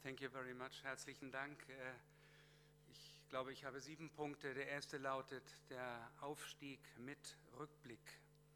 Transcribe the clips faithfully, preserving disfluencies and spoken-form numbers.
Thank you very much. Herzlichen Dank. Ich glaube, ich habe sieben Punkte. Der erste lautet der Aufstieg mit Rückblick.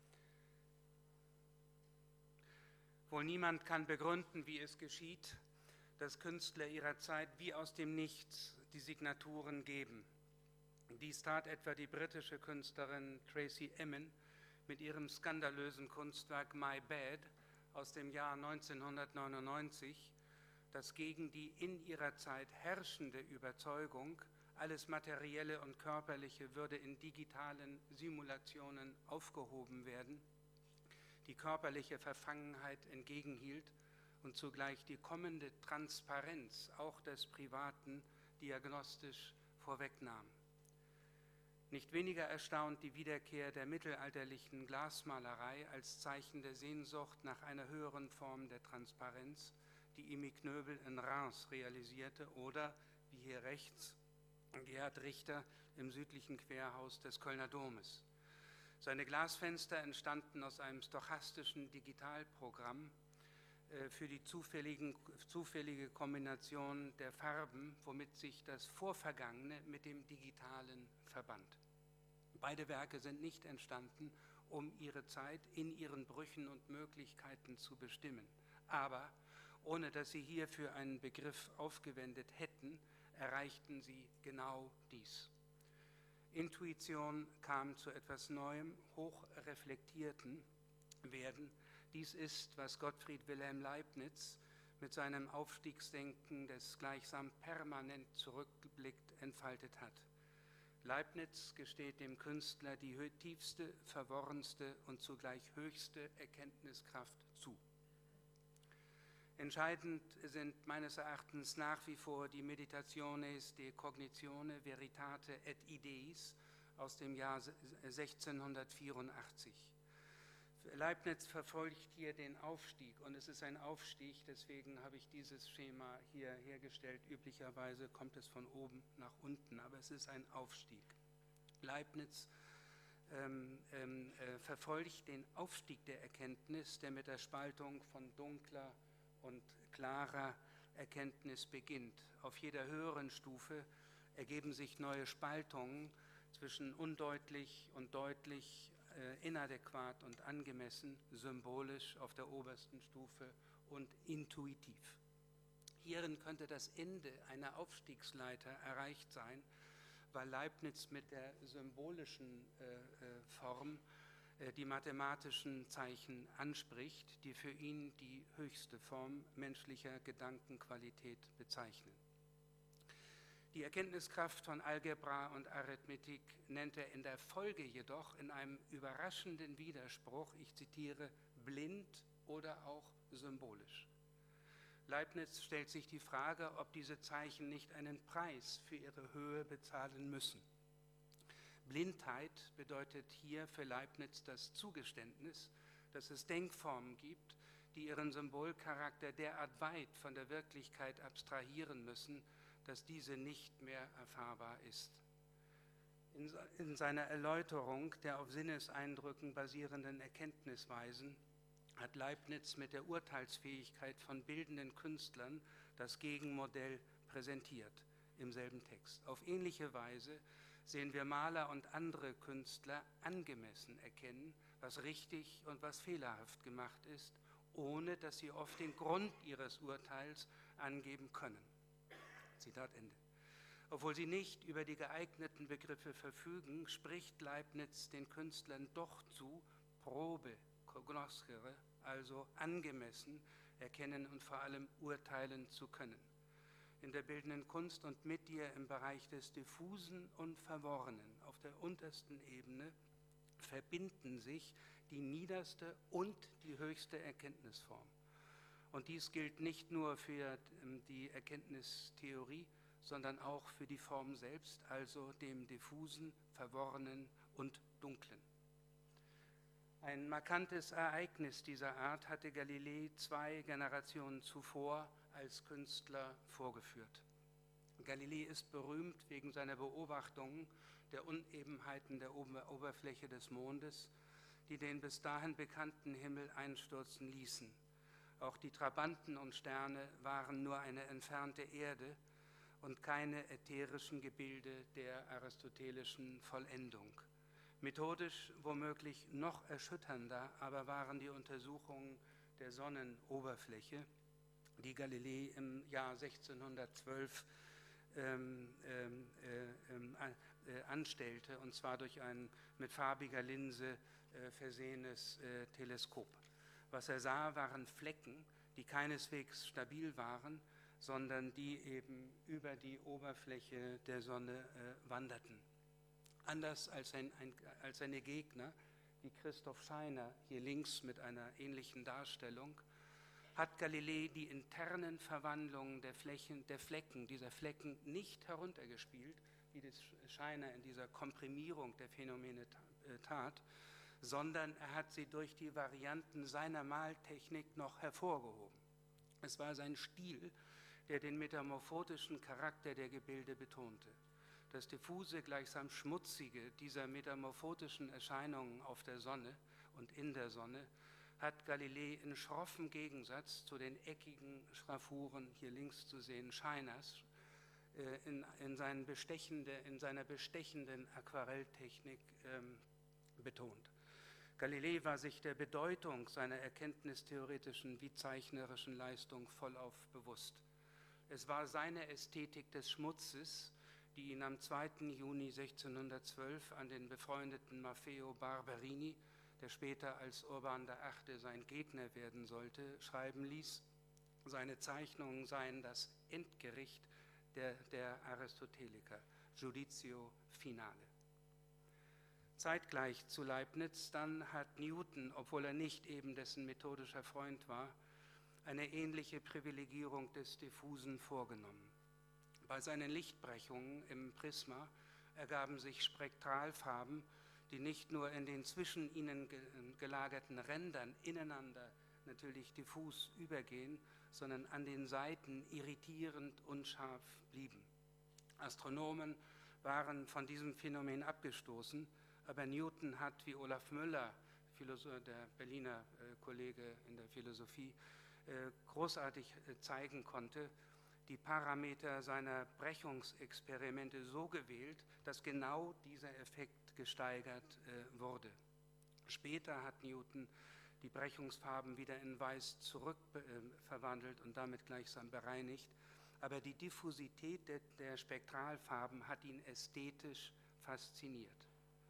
Wohl niemand kann begründen, wie es geschieht, dass Künstler ihrer Zeit wie aus dem Nichts die Signaturen geben. Dies tat etwa die britische Künstlerin Tracey Emin mit ihrem skandalösen Kunstwerk My Bed aus dem Jahr neunzehnhundertneunundneunzig, das gegen die in ihrer Zeit herrschende Überzeugung, alles Materielle und Körperliche würde in digitalen Simulationen aufgehoben werden, die körperliche Verfangenheit entgegenhielt und zugleich die kommende Transparenz auch des Privaten diagnostisch vorwegnahm. Nicht weniger erstaunt die Wiederkehr der mittelalterlichen Glasmalerei als Zeichen der Sehnsucht nach einer höheren Form der Transparenz, die Imi Knöbel in Reims realisierte, oder, wie hier rechts, Gerhard Richter im südlichen Querhaus des Kölner Domes. Seine Glasfenster entstanden aus einem stochastischen Digitalprogramm äh, für die zufälligen, zufällige Kombination der Farben, womit sich das Vorvergangene mit dem Digitalen verband. Beide Werke sind nicht entstanden, um ihre Zeit in ihren Brüchen und Möglichkeiten zu bestimmen, aber ohne dass sie hierfür einen Begriff aufgewendet hätten, erreichten sie genau dies. Intuition kam zu etwas Neuem, hochreflektierten Werden. Dies ist, was Gottfried Wilhelm Leibniz mit seinem Aufstiegsdenken, das gleichsam permanent zurückblickt, entfaltet hat. Leibniz gesteht dem Künstler die tiefste, verworrenste und zugleich höchste Erkenntniskraft zu. Entscheidend sind meines Erachtens nach wie vor die Meditationes de Cognitione Veritate et Ideis aus dem Jahr sechzehnhundertvierundachtzig. Leibniz verfolgt hier den Aufstieg, und es ist ein Aufstieg, deswegen habe ich dieses Schema hier hergestellt. Üblicherweise kommt es von oben nach unten, aber es ist ein Aufstieg. Leibniz ähm, ähm, äh, verfolgt den Aufstieg der Erkenntnis, der mit der Spaltung von dunkler und klarer Erkenntnis beginnt. Auf jeder höheren Stufe ergeben sich neue Spaltungen zwischen undeutlich und deutlich, äh, inadäquat und angemessen, symbolisch auf der obersten Stufe und intuitiv. Hierin könnte das Ende einer Aufstiegsleiter erreicht sein, weil Leibniz mit der symbolischen äh, äh, Form die mathematischen Zeichen anspricht, die für ihn die höchste Form menschlicher Gedankenqualität bezeichnen. Die Erkenntniskraft von Algebra und Arithmetik nennt er in der Folge jedoch in einem überraschenden Widerspruch, ich zitiere, blind oder auch symbolisch. Leibniz stellt sich die Frage, ob diese Zeichen nicht einen Preis für ihre Höhe bezahlen müssen. Blindheit bedeutet hier für Leibniz das Zugeständnis, dass es Denkformen gibt, die ihren Symbolcharakter derart weit von der Wirklichkeit abstrahieren müssen, dass diese nicht mehr erfahrbar ist. In seiner Erläuterung der auf Sinneseindrücken basierenden Erkenntnisweisen hat Leibniz mit der Urteilsfähigkeit von bildenden Künstlern das Gegenmodell präsentiert im selben Text. Auf ähnliche Weise sehen wir Maler und andere Künstler angemessen erkennen, was richtig und was fehlerhaft gemacht ist, ohne dass sie oft den Grund ihres Urteils angeben können. Zitat Ende. Obwohl sie nicht über die geeigneten Begriffe verfügen, spricht Leibniz den Künstlern doch zu, probe cognoscere, also angemessen erkennen und vor allem urteilen zu können. In der bildenden Kunst und mit ihr im Bereich des Diffusen und Verworrenen auf der untersten Ebene verbinden sich die niederste und die höchste Erkenntnisform. Und dies gilt nicht nur für die Erkenntnistheorie, sondern auch für die Form selbst, also dem Diffusen, Verworrenen und Dunklen. Ein markantes Ereignis dieser Art hatte Galilei zwei Generationen zuvor als Künstler vorgeführt. Galilei ist berühmt wegen seiner Beobachtungen der Unebenheiten der Oberfläche des Mondes, die den bis dahin bekannten Himmel einstürzen ließen. Auch die Trabanten und Sterne waren nur eine entfernte Erde und keine ätherischen Gebilde der aristotelischen Vollendung. Methodisch womöglich noch erschütternder aber waren die Untersuchungen der Sonnenoberfläche, die Galilei im Jahr sechzehnhundertzwölf ähm, ähm, äh, äh, anstellte, und zwar durch ein mit farbiger Linse äh, versehenes äh, Teleskop. Was er sah, waren Flecken, die keineswegs stabil waren, sondern die eben über die Oberfläche der Sonne äh, wanderten. Anders als, ein, ein, als seine Gegner, wie Christoph Scheiner hier links mit einer ähnlichen Darstellung, hat Galilei die internen Verwandlungen der, Flächen, der Flecken, dieser Flecken nicht heruntergespielt, wie das Scheiner in dieser Komprimierung der Phänomene tat, sondern er hat sie durch die Varianten seiner Maltechnik noch hervorgehoben. Es war sein Stil, der den metamorphotischen Charakter der Gebilde betonte. Das diffuse, gleichsam schmutzige dieser metamorphotischen Erscheinungen auf der Sonne und in der Sonne hat Galilei in schroffem Gegensatz zu den eckigen Schraffuren, hier links zu sehen, Scheiners, äh, in, in, seinen bestechende, in seiner bestechenden Aquarelltechnik ähm, betont. Galilei war sich der Bedeutung seiner erkenntnistheoretischen wie zeichnerischen Leistung vollauf bewusst. Es war seine Ästhetik des Schmutzes, die ihn am zweiten Juni sechzehnhundertzwölf an den befreundeten Maffeo Barberini, der später als Urban der Achte sein Gegner werden sollte, schreiben ließ, seine Zeichnungen seien das Endgericht der, der Aristoteliker, Juditio Finale. Zeitgleich zu Leibniz dann hat Newton, obwohl er nicht eben dessen methodischer Freund war, eine ähnliche Privilegierung des Diffusen vorgenommen. Bei seinen Lichtbrechungen im Prisma ergaben sich Spektralfarben, die nicht nur in den zwischen ihnen gelagerten Rändern ineinander natürlich diffus übergehen, sondern an den Seiten irritierend unscharf blieben. Astronomen waren von diesem Phänomen abgestoßen, aber Newton hat, wie Olaf Müller, der Berliner Kollege in der Philosophie, großartig zeigen konnte, die Parameter seiner Brechungsexperimente so gewählt, dass genau dieser Effekt gesteigert äh, wurde. Später hat Newton die Brechungsfarben wieder in Weiß zurück äh, verwandelt und damit gleichsam bereinigt, aber die Diffusität der, der Spektralfarben hat ihn ästhetisch fasziniert.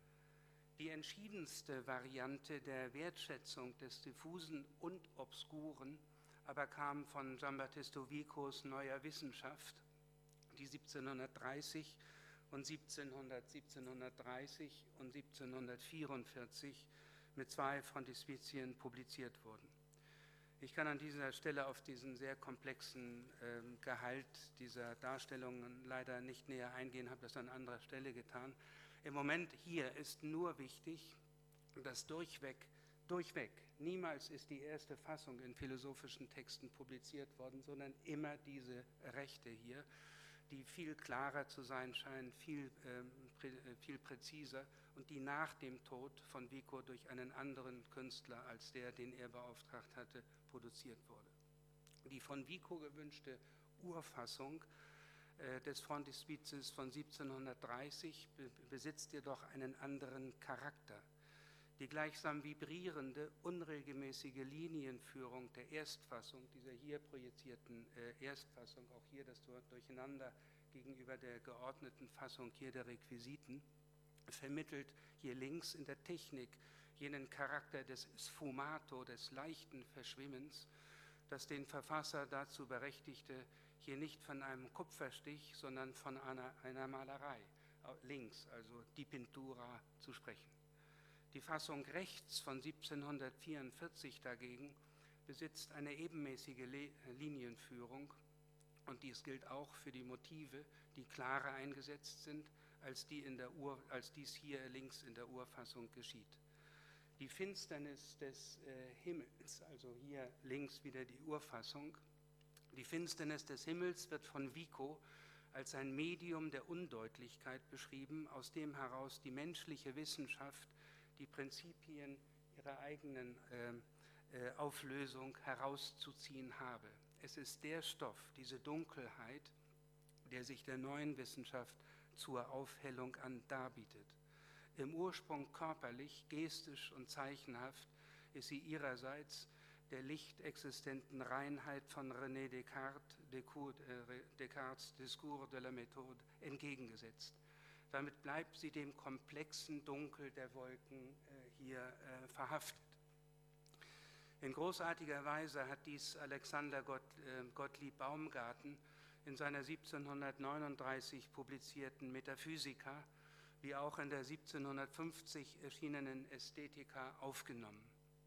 Die entschiedenste Variante der Wertschätzung des Diffusen und Obskuren aber kam von Giambattista Vicos Neuer Wissenschaft, die siebzehnhundertdreißig und siebzehnhundert, siebzehnhundertdreißig und siebzehnhundertvierundvierzig mit zwei Frontispizien publiziert wurden. Ich kann an dieser Stelle auf diesen sehr komplexen äh, Gehalt dieser Darstellungen leider nicht näher eingehen, habe das an anderer Stelle getan. Im Moment hier ist nur wichtig, dass durchweg Durchweg. Niemals ist die erste Fassung in philosophischen Texten publiziert worden, sondern immer diese Rechte hier, die viel klarer zu sein scheinen, viel, äh, prä, viel präziser und die nach dem Tod von Vico durch einen anderen Künstler als der, den er beauftragt hatte, produziert wurde. Die von Vico gewünschte Urfassung äh, des Frontispizes von siebzehnhundertdreißig be besitzt jedoch einen anderen Charakter. Die gleichsam vibrierende, unregelmäßige Linienführung der Erstfassung, dieser hier projizierten äh, Erstfassung, auch hier das Durcheinander gegenüber der geordneten Fassung hier der Requisiten, vermittelt hier links in der Technik jenen Charakter des Sfumato, des leichten Verschwimmens, das den Verfasser dazu berechtigte, hier nicht von einem Kupferstich, sondern von einer, einer Malerei, links, also die Pintura, zu sprechen. Die Fassung rechts von siebzehnhundertvierundvierzig dagegen besitzt eine ebenmäßige Le Linienführung und dies gilt auch für die Motive, die klarer eingesetzt sind, als, die in der Ur als dies hier links in der Urfassung geschieht. Die Finsternis des äh, Himmels, also hier links wieder die Urfassung, die Finsternis des Himmels wird von Vico als ein Medium der Undeutlichkeit beschrieben, aus dem heraus die menschliche Wissenschaft die Prinzipien ihrer eigenen äh, äh, Auflösung herauszuziehen habe. Es ist der Stoff, diese Dunkelheit, der sich der neuen Wissenschaft zur Aufhellung an darbietet. Im Ursprung körperlich, gestisch und zeichenhaft ist sie ihrerseits der lichtexistenten Reinheit von René Descartes, Descartes' Discours de la Méthode, entgegengesetzt. Damit bleibt sie dem komplexen Dunkel der Wolken äh, hier äh, verhaftet. In großartiger Weise hat dies Alexander Gott, äh, Gottlieb Baumgarten in seiner siebzehnhundertneununddreißig publizierten Metaphysica wie auch in der siebzehnhundertfünfzig erschienenen Ästhetica aufgenommen.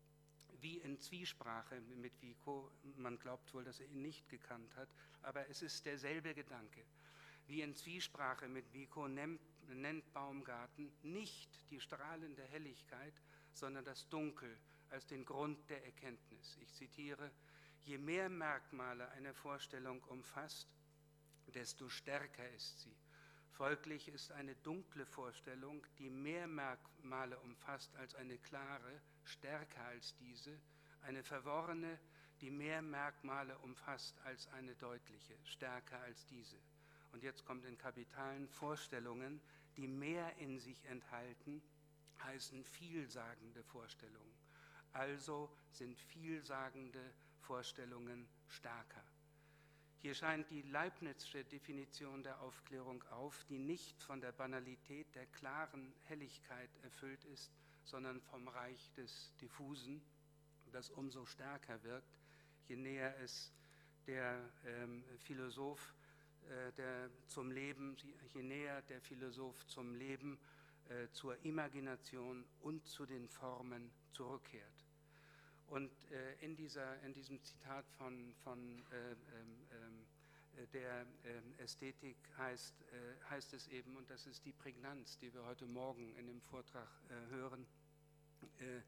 Wie in Zwiesprache mit Vico, man glaubt wohl, dass er ihn nicht gekannt hat, aber es ist derselbe Gedanke. Wie in Zwiesprache mit Vico nennt, nennt Baumgarten nicht die strahlende Helligkeit, sondern das Dunkel als den Grund der Erkenntnis. Ich zitiere: Je mehr Merkmale eine Vorstellung umfasst, desto stärker ist sie. Folglich ist eine dunkle Vorstellung, die mehr Merkmale umfasst als eine klare, stärker als diese, eine verworrene, die mehr Merkmale umfasst als eine deutliche, stärker als diese. Und jetzt kommt in Kapitalen: Vorstellungen, die mehr in sich enthalten, heißen vielsagende Vorstellungen. Also sind vielsagende Vorstellungen stärker. Hier scheint die Leibnizsche Definition der Aufklärung auf, die nicht von der Banalität der klaren Helligkeit erfüllt ist, sondern vom Reich des Diffusen, das umso stärker wirkt, je näher es der ähm, Philosoph äh, der zum Leben, je näher der Philosoph zum Leben, äh, zur Imagination und zu den Formen zurückkehrt. Und äh, in, dieser, in diesem Zitat von, von äh, äh, der äh, Ästhetik heißt, äh, heißt es eben, und das ist die Prägnanz, die wir heute Morgen in dem Vortrag äh, hören, äh,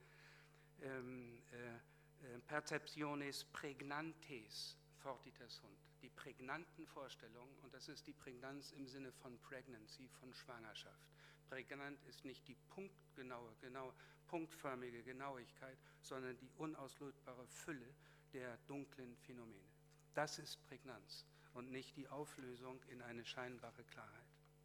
ähm, äh, Perceptiones praegnantes fortiter sunt, die prägnanten Vorstellungen, und das ist die Prägnanz im Sinne von Pregnancy, von Schwangerschaft. Prägnant ist nicht die punktgenaue, genau, punktförmige Genauigkeit, sondern die unauslösbare Fülle der dunklen Phänomene. Das ist Prägnanz und nicht die Auflösung in eine scheinbare Klarheit.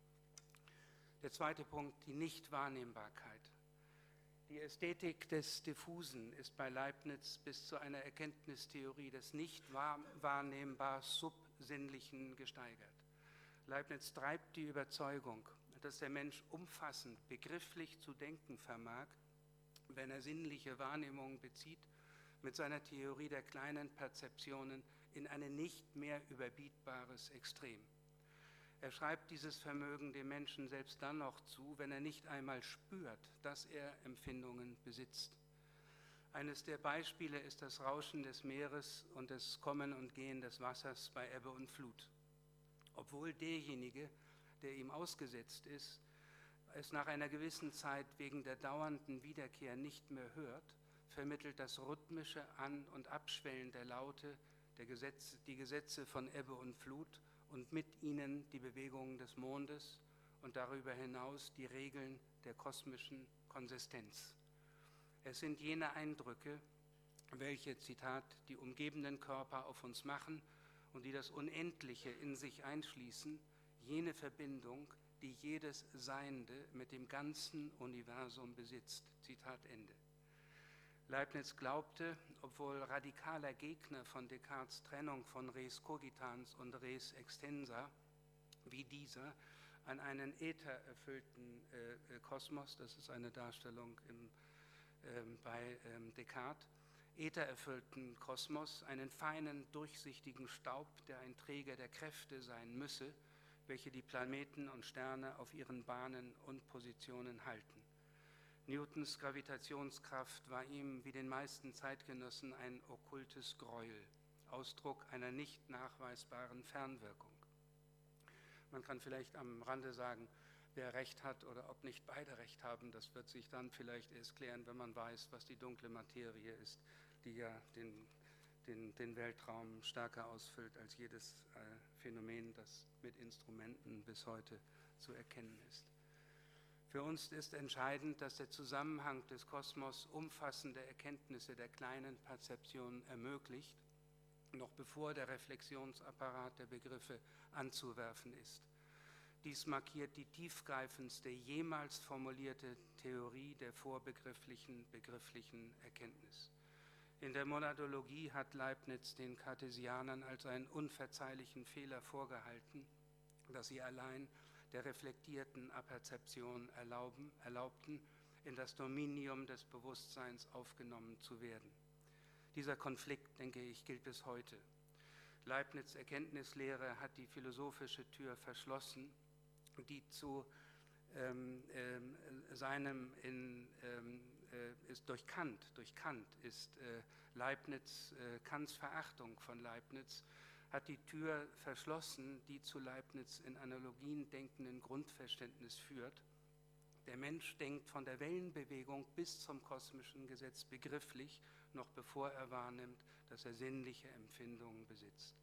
Der zweite Punkt, die Nichtwahrnehmbarkeit. Die Ästhetik des Diffusen ist bei Leibniz bis zu einer Erkenntnistheorie des nicht wahrnehmbar Subsinnlichen gesteigert. Leibniz treibt die Überzeugung, dass der Mensch umfassend, begrifflich zu denken vermag, wenn er sinnliche Wahrnehmungen bezieht, mit seiner Theorie der kleinen Perzeptionen in ein nicht mehr überbietbares Extrem. Er schreibt dieses Vermögen dem Menschen selbst dann noch zu, wenn er nicht einmal spürt, dass er Empfindungen besitzt. Eines der Beispiele ist das Rauschen des Meeres und das Kommen und Gehen des Wassers bei Ebbe und Flut. Obwohl derjenige, der ihm ausgesetzt ist, es nach einer gewissen Zeit wegen der dauernden Wiederkehr nicht mehr hört, vermittelt das rhythmische An- und Abschwellen der Laute der Gesetze, die Gesetze von Ebbe und Flut und mit ihnen die Bewegungen des Mondes und darüber hinaus die Regeln der kosmischen Konsistenz. Es sind jene Eindrücke, welche, Zitat, die umgebenden Körper auf uns machen und die das Unendliche in sich einschließen, jene Verbindung, die jedes Seiende mit dem ganzen Universum besitzt. Zitat Ende. Leibniz glaubte, obwohl radikaler Gegner von Descartes' Trennung von res cogitans und res extensa, wie dieser, an einen äthererfüllten äh, Kosmos, das ist eine Darstellung im, ähm, bei ähm, Descartes, äthererfüllten Kosmos, einen feinen, durchsichtigen Staub, der ein Träger der Kräfte sein müsse, welche die Planeten und Sterne auf ihren Bahnen und Positionen halten. Newtons Gravitationskraft war ihm wie den meisten Zeitgenossen ein okkultes Gräuel, Ausdruck einer nicht nachweisbaren Fernwirkung. Man kann vielleicht am Rande sagen, wer Recht hat oder ob nicht beide Recht haben, das wird sich dann vielleicht erst klären, wenn man weiß, was die dunkle Materie ist, die ja den, den, den Weltraum stärker ausfüllt als jedes äh, Phänomen, das mit Instrumenten bis heute zu erkennen ist. Für uns ist entscheidend, dass der Zusammenhang des Kosmos umfassende Erkenntnisse der kleinen Perzeption ermöglicht, noch bevor der Reflexionsapparat der Begriffe anzuwerfen ist. Dies markiert die tiefgreifendste jemals formulierte Theorie der vorbegrifflichen, begrifflichen Erkenntnis. In der Monadologie hat Leibniz den Kartesianern als einen unverzeihlichen Fehler vorgehalten, dass sie allein der reflektierten Aperzeption erlauben, erlaubten, in das Dominium des Bewusstseins aufgenommen zu werden. Dieser Konflikt, denke ich, gilt bis heute. Leibniz' Erkenntnislehre hat die philosophische Tür verschlossen, die zu ähm, äh, seinem, in, ähm, äh, ist durch Kant, durch Kant ist äh, Leibniz, äh, Kants Verachtung von Leibniz, hat die Tür verschlossen, die zu Leibniz in Analogien denkenden Grundverständnis führt. Der Mensch denkt von der Wellenbewegung bis zum kosmischen Gesetz begrifflich, noch bevor er wahrnimmt, dass er sinnliche Empfindungen besitzt.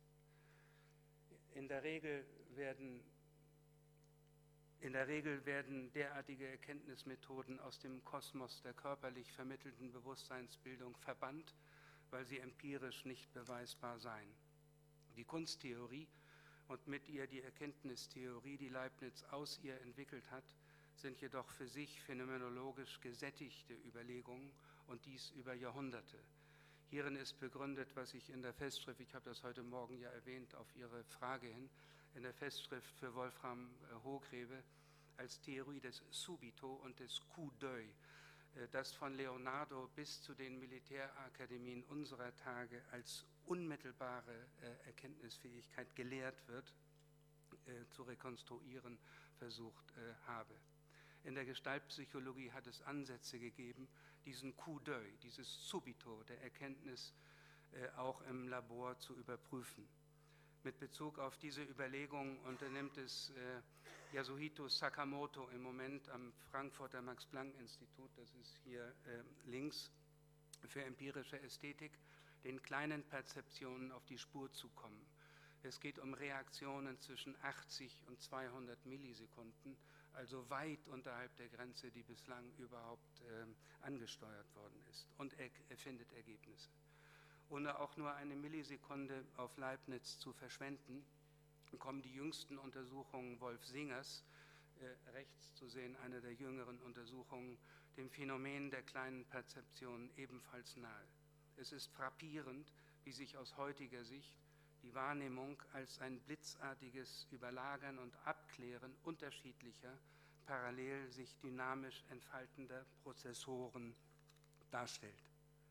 In der Regel werden, in der Regel werden derartige Erkenntnismethoden aus dem Kosmos der körperlich vermittelten Bewusstseinsbildung verbannt, weil sie empirisch nicht beweisbar seien. Die Kunsttheorie und mit ihr die Erkenntnistheorie, die Leibniz aus ihr entwickelt hat, sind jedoch für sich phänomenologisch gesättigte Überlegungen und dies über Jahrhunderte. Hierin ist begründet, was ich in der Festschrift, ich habe das heute Morgen ja erwähnt, auf Ihre Frage hin, in der Festschrift für Wolfram Hohgräbe als Theorie des Subito und des Coup d'œil, das von Leonardo bis zu den Militärakademien unserer Tage als unmittelbare äh, Erkenntnisfähigkeit gelehrt wird, äh, zu rekonstruieren versucht äh, habe. In der Gestaltpsychologie hat es Ansätze gegeben, diesen Coup d'œil, dieses Subito der Erkenntnis äh, auch im Labor zu überprüfen. Mit Bezug auf diese Überlegungen unternimmt es äh, Yasuhito Sakamoto im Moment am Frankfurter Max-Planck-Institut, das ist hier äh, links, für empirische Ästhetik, den kleinen Perzeptionen auf die Spur zu kommen. Es geht um Reaktionen zwischen achtzig und zweihundert Millisekunden, also weit unterhalb der Grenze, die bislang überhaupt äh, angesteuert worden ist, und er, er findet Ergebnisse. Ohne auch nur eine Millisekunde auf Leibniz zu verschwenden, kommen die jüngsten Untersuchungen Wolf Singers, äh, rechts zu sehen, eine der jüngeren Untersuchungen, dem Phänomen der kleinen Perzeption ebenfalls nahe. Es ist frappierend, wie sich aus heutiger Sicht die Wahrnehmung als ein blitzartiges Überlagern und Abklären unterschiedlicher, parallel sich dynamisch entfaltender Prozessoren darstellt.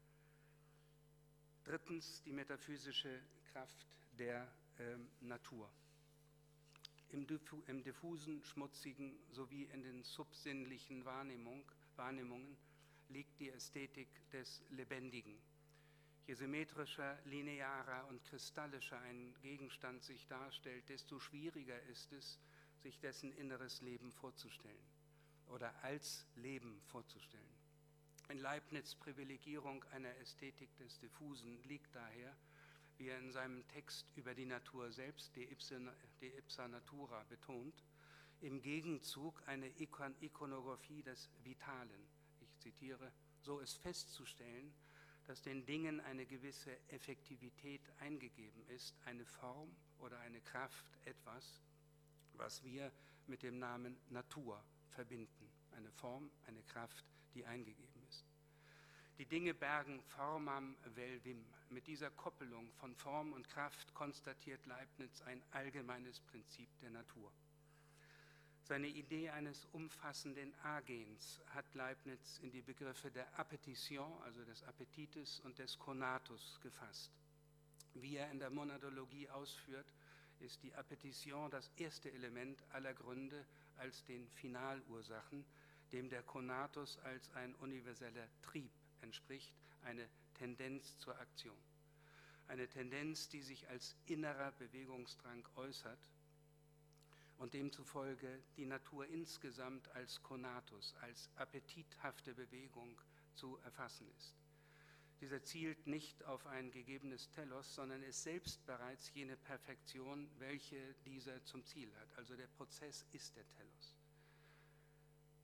Drittens, die metaphysische Kraft der äh, Natur. Im, diffu im diffusen, schmutzigen sowie in den subsinnlichen Wahrnehmung, Wahrnehmungen liegt die Ästhetik des Lebendigen. Je symmetrischer, linearer und kristallischer ein Gegenstand sich darstellt, desto schwieriger ist es, sich dessen inneres Leben vorzustellen oder als Leben vorzustellen. In Leibniz' Privilegierung einer Ästhetik des Diffusen liegt daher, wie er in seinem Text über die Natur selbst, De ipsa, De ipsa natura, betont, im Gegenzug eine Ikon Ikonographie des Vitalen. Ich zitiere, so ist festzustellen, dass den Dingen eine gewisse Effektivität eingegeben ist, eine Form oder eine Kraft, etwas, was wir mit dem Namen Natur verbinden. Eine Form, eine Kraft, die eingegeben ist. Die Dinge bergen formam vel vim. Mit dieser Koppelung von Form und Kraft konstatiert Leibniz ein allgemeines Prinzip der Natur. Seine Idee eines umfassenden Agens hat Leibniz in die Begriffe der Appetition, also des Appetites, und des Conatus gefasst. Wie er in der Monadologie ausführt, ist die Appetition das erste Element aller Gründe als den Finalursachen, dem der Conatus als ein universeller Trieb entspricht, eine Tendenz zur Aktion. Eine Tendenz, die sich als innerer Bewegungsdrang äußert und demzufolge die Natur insgesamt als Conatus, als appetithafte Bewegung zu erfassen ist. Dieser zielt nicht auf ein gegebenes Telos, sondern ist selbst bereits jene Perfektion, welche dieser zum Ziel hat. Also der Prozess ist der Telos.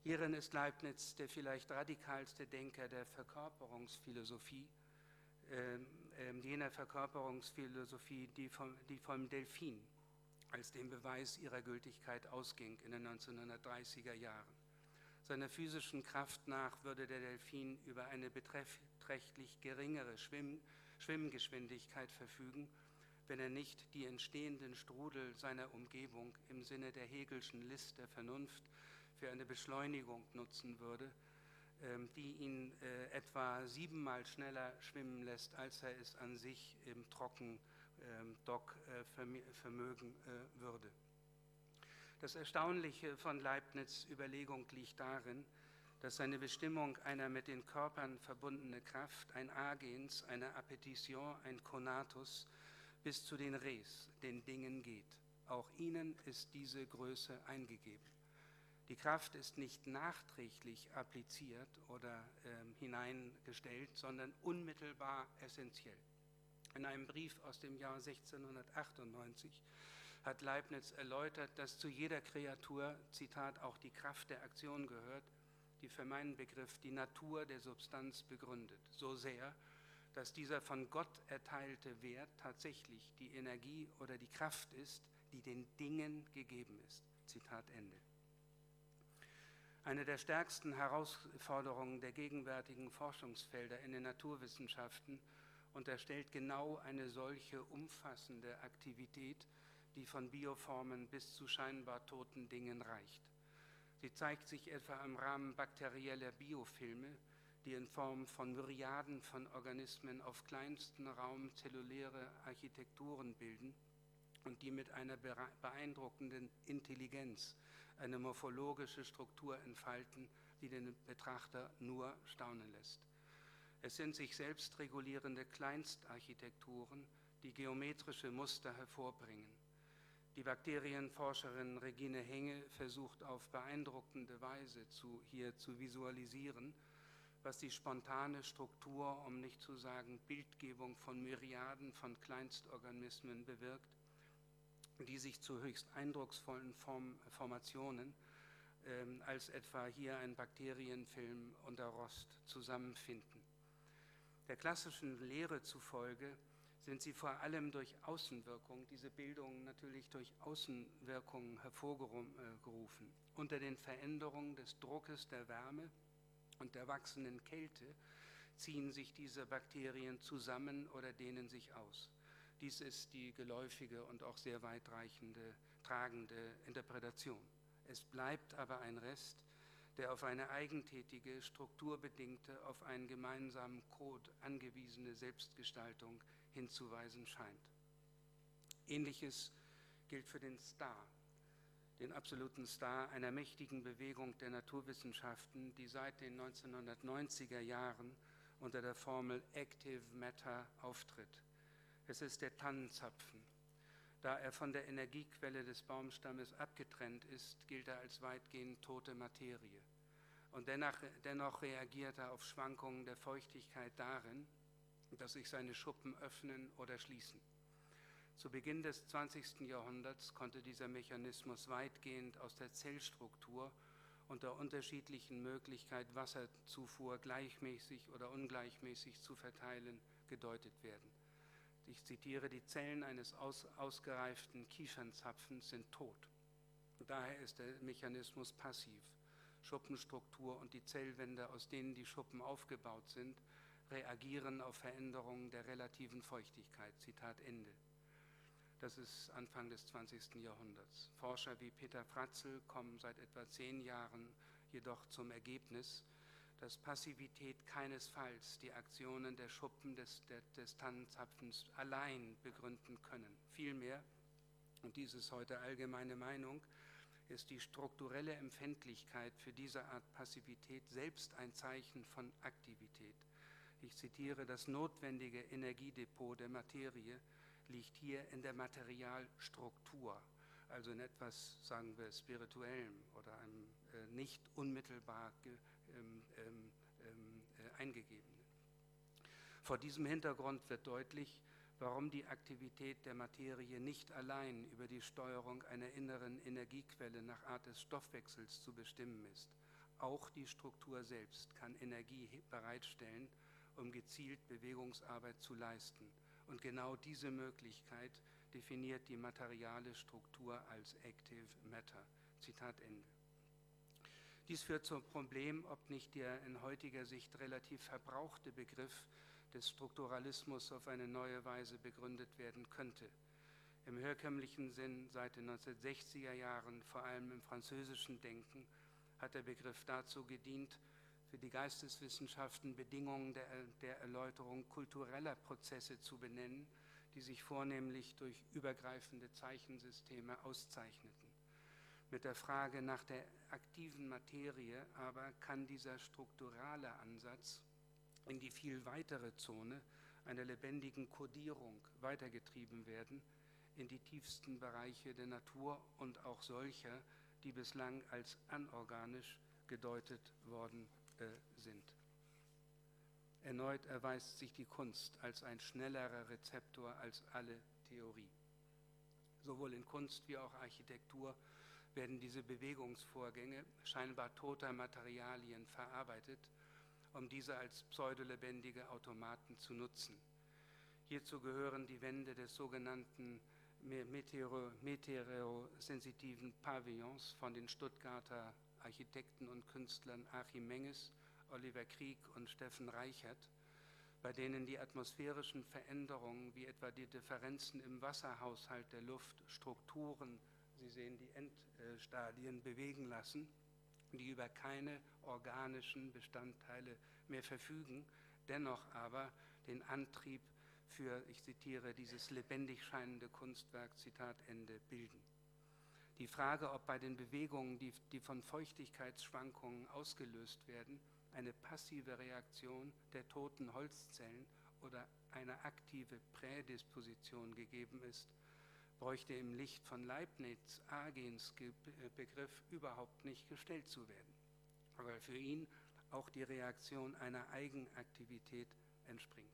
Hierin ist Leibniz der vielleicht radikalste Denker der Verkörperungsphilosophie, äh, äh, jener Verkörperungsphilosophie, die vom, die vom Delphin als dem Beweis ihrer Gültigkeit ausging in den neunzehnhundertdreißiger Jahren. Seiner physischen Kraft nach würde der Delphin über eine beträchtlich geringere Schwimm, Schwimmgeschwindigkeit verfügen, wenn er nicht die entstehenden Strudel seiner Umgebung im Sinne der Hegelschen List der Vernunft für eine Beschleunigung nutzen würde, ähm, die ihn äh, etwa siebenmal schneller schwimmen lässt, als er es an sich im Trockendock-Vermögen äh, würde. Das Erstaunliche von Leibniz' Überlegung liegt darin, dass seine Bestimmung einer mit den Körpern verbundene Kraft, ein Agens, eine Appetition, ein Conatus, bis zu den Res, den Dingen geht. Auch ihnen ist diese Größe eingegeben. Die Kraft ist nicht nachträglich appliziert oder äh, hineingestellt, sondern unmittelbar essentiell. In einem Brief aus dem Jahr sechzehnhundertachtundneunzig hat Leibniz erläutert, dass zu jeder Kreatur, Zitat, auch die Kraft der Aktion gehört, die für meinen Begriff die Natur der Substanz begründet, so sehr, dass dieser von Gott erteilte Wert tatsächlich die Energie oder die Kraft ist, die den Dingen gegeben ist. Zitat Ende. Eine der stärksten Herausforderungen der gegenwärtigen Forschungsfelder in den Naturwissenschaften unterstellt genau eine solche umfassende Aktivität, die von Bioformen bis zu scheinbar toten Dingen reicht. Sie zeigt sich etwa im Rahmen bakterieller Biofilme, die in Form von Myriaden von Organismen auf kleinsten Raum zelluläre Architekturen bilden und die mit einer beeindruckenden Intelligenz eine morphologische Struktur entfalten, die den Betrachter nur staunen lässt. Es sind sich selbst regulierende Kleinstarchitekturen, die geometrische Muster hervorbringen. Die Bakterienforscherin Regine Henge versucht auf beeindruckende Weise zu, hier zu visualisieren, was die spontane Struktur, um nicht zu sagen Bildgebung von Myriaden von Kleinstorganismen bewirkt, die sich zu höchst eindrucksvollen Form, Formationen, ähm, als etwa hier ein Bakterienfilm unter Rost, zusammenfinden. Der klassischen Lehre zufolge sind sie vor allem durch Außenwirkung, diese Bildungen natürlich durch Außenwirkungen hervorgerufen. Unter den Veränderungen des Druckes der Wärme und der wachsenden Kälte ziehen sich diese Bakterien zusammen oder dehnen sich aus. Dies ist die geläufige und auch sehr weitreichende, tragende Interpretation. Es bleibt aber ein Rest, der auf eine eigentätige, strukturbedingte, auf einen gemeinsamen Code angewiesene Selbstgestaltung hinzuweisen scheint. Ähnliches gilt für den Star, den absoluten Star einer mächtigen Bewegung der Naturwissenschaften, die seit den neunzehnhundertneunziger Jahren unter der Formel Active Matter auftritt. Es ist der Tannenzapfen. Da er von der Energiequelle des Baumstammes abgetrennt ist, gilt er als weitgehend tote Materie. Und dennoch, dennoch reagiert er auf Schwankungen der Feuchtigkeit darin, dass sich seine Schuppen öffnen oder schließen. Zu Beginn des zwanzigsten Jahrhunderts konnte dieser Mechanismus weitgehend aus der Zellstruktur und der unterschiedlichen Möglichkeit, Wasserzufuhr gleichmäßig oder ungleichmäßig zu verteilen, gedeutet werden. Ich zitiere, die Zellen eines aus, ausgereiften Kiefernzapfens sind tot. Daher ist der Mechanismus passiv. Schuppenstruktur und die Zellwände, aus denen die Schuppen aufgebaut sind, reagieren auf Veränderungen der relativen Feuchtigkeit. Zitat Ende. Das ist Anfang des zwanzigsten Jahrhunderts. Forscher wie Peter Fratzel kommen seit etwa zehn Jahren jedoch zum Ergebnis, dass Passivität keinesfalls die Aktionen der Schuppen des, der, des Tannenzapfens allein begründen können. Vielmehr, und dies ist heute allgemeine Meinung, ist die strukturelle Empfindlichkeit für diese Art Passivität selbst ein Zeichen von Aktivität. Ich zitiere, das notwendige Energiedepot der Materie liegt hier in der Materialstruktur, also in etwas, sagen wir, Spirituellem oder einem äh, nicht unmittelbar ge, ähm, ähm, äh, eingegebenen. Vor diesem Hintergrund wird deutlich, warum die Aktivität der Materie nicht allein über die Steuerung einer inneren Energiequelle nach Art des Stoffwechsels zu bestimmen ist. auch die Struktur selbst kann Energie bereitstellen, um gezielt Bewegungsarbeit zu leisten. Und genau diese Möglichkeit definiert die materiale Struktur als Active Matter. Zitat Ende. Dies führt zum Problem, ob nicht der in heutiger Sicht relativ verbrauchte Begriff des Strukturalismus auf eine neue Weise begründet werden könnte. Im herkömmlichen Sinn seit den neunzehnhundertsechziger Jahren, vor allem im französischen Denken, hat der Begriff dazu gedient, für die Geisteswissenschaften Bedingungen der, der Erläuterung kultureller Prozesse zu benennen, die sich vornehmlich durch übergreifende Zeichensysteme auszeichneten. Mit der Frage nach der aktiven Materie aber kann dieser strukturale Ansatz in die viel weitere Zone einer lebendigen Kodierung weitergetrieben werden, in die tiefsten Bereiche der Natur und auch solcher, die bislang als anorganisch gedeutet worden äh, sind. Erneut erweist sich die Kunst als ein schnellerer Rezeptor als alle Theorie. Sowohl in Kunst wie auch Architektur werden diese Bewegungsvorgänge scheinbar toter Materialien verarbeitet, um diese als pseudolebendige Automaten zu nutzen. Hierzu gehören die Wände des sogenannten Meteoro, meteorosensitiven Pavillons von den Stuttgarter Architekten und Künstlern Achim Menges, Oliver Krieg und Steffen Reichert, bei denen die atmosphärischen Veränderungen wie etwa die Differenzen im Wasserhaushalt der Luft Strukturen, Sie sehen die Endstadien, bewegen lassen, die über keine organischen Bestandteile mehr verfügen, dennoch aber den Antrieb für, ich zitiere, dieses lebendig scheinende Kunstwerk, Zitat Ende, bilden. Die Frage, ob bei den Bewegungen, die, die von Feuchtigkeitsschwankungen ausgelöst werden, eine passive Reaktion der toten Holzzellen oder eine aktive Prädisposition gegeben ist, bräuchte im Licht von Leibniz Agens Begriff überhaupt nicht gestellt zu werden, weil für ihn auch die Reaktion einer Eigenaktivität entspringt.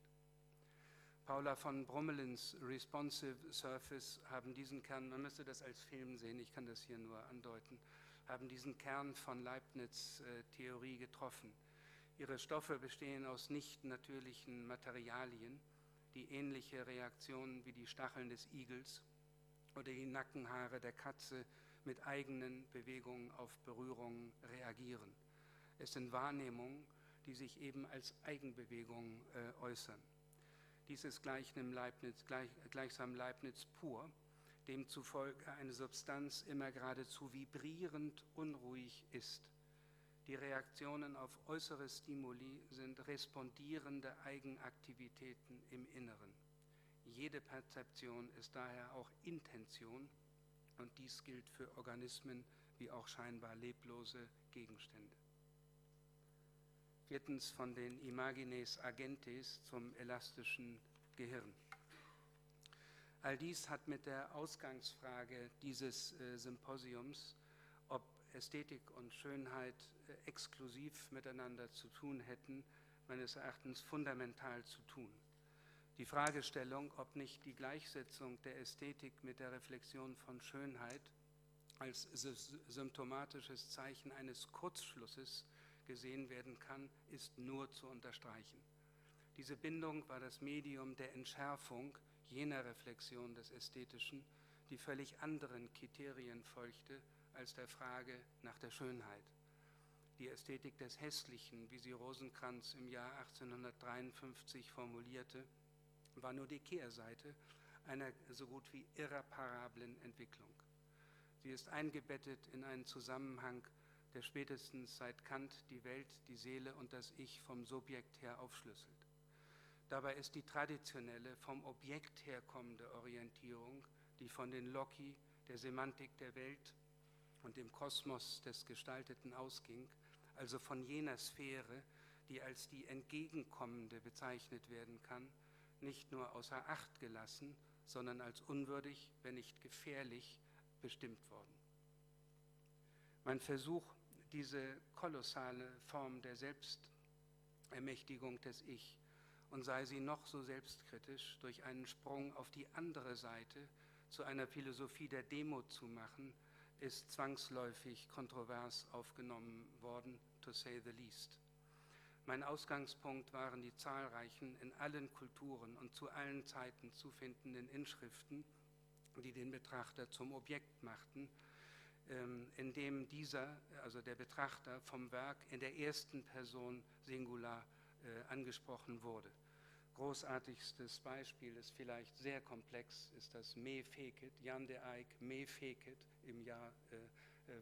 Paula von Brummelins Responsive Surface haben diesen Kern, man müsste das als Film sehen, ich kann das hier nur andeuten, haben diesen Kern von Leibniz äh, Theorie getroffen. Ihre Stoffe bestehen aus nicht natürlichen Materialien, die ähnliche Reaktionen wie die Stacheln des Igels oder die Nackenhaare der Katze mit eigenen Bewegungen auf Berührungen reagieren. Es sind Wahrnehmungen, die sich eben als Eigenbewegungen äh, äußern. Dies ist gleichsam Leibniz, gleich, gleichsam Leibniz pur, demzufolge eine Substanz immer geradezu vibrierend unruhig ist. Die Reaktionen auf äußere Stimuli sind respondierende Eigenaktivitäten im Inneren. Jede Perzeption ist daher auch Intention und dies gilt für Organismen wie auch scheinbar leblose Gegenstände. Viertens von den Imagines Agentes zum elastischen Gehirn. All dies hat mit der Ausgangsfrage dieses äh, Symposiums, ob Ästhetik und Schönheit äh, exklusiv miteinander zu tun hätten, meines Erachtens fundamental zu tun. Die Fragestellung, ob nicht die Gleichsetzung der Ästhetik mit der Reflexion von Schönheit als symptomatisches Zeichen eines Kurzschlusses gesehen werden kann, ist nur zu unterstreichen. Diese Bindung war das Medium der Entschärfung jener Reflexion des Ästhetischen, die völlig anderen Kriterien folgte als der Frage nach der Schönheit. Die Ästhetik des Hässlichen, wie sie Rosenkranz im Jahr achtzehnhundertdreiundfünfzig formulierte, war nur die Kehrseite einer so gut wie irreparablen Entwicklung. Sie ist eingebettet in einen Zusammenhang, der spätestens seit Kant die Welt, die Seele und das Ich vom Subjekt her aufschlüsselt. Dabei ist die traditionelle, vom Objekt herkommende Orientierung, die von den Loci, der Semantik der Welt und dem Kosmos des Gestalteten ausging, also von jener Sphäre, die als die entgegenkommende bezeichnet werden kann, nicht nur außer Acht gelassen, sondern als unwürdig, wenn nicht gefährlich, bestimmt worden. Mein Versuch, diese kolossale Form der Selbstermächtigung des Ich, und sei sie noch so selbstkritisch, durch einen Sprung auf die andere Seite zu einer Philosophie der Demut zu machen, ist zwangsläufig kontrovers aufgenommen worden, to say the least. Mein Ausgangspunkt waren die zahlreichen, in allen Kulturen und zu allen Zeiten zu findenden Inschriften, die den Betrachter zum Objekt machten, in dem dieser, also der Betrachter, vom Werk in der ersten Person Singular äh, angesprochen wurde. Großartigstes Beispiel ist vielleicht sehr komplex, ist das Me Fecit, Jan de Eyck, Me Fecit im Jahr äh,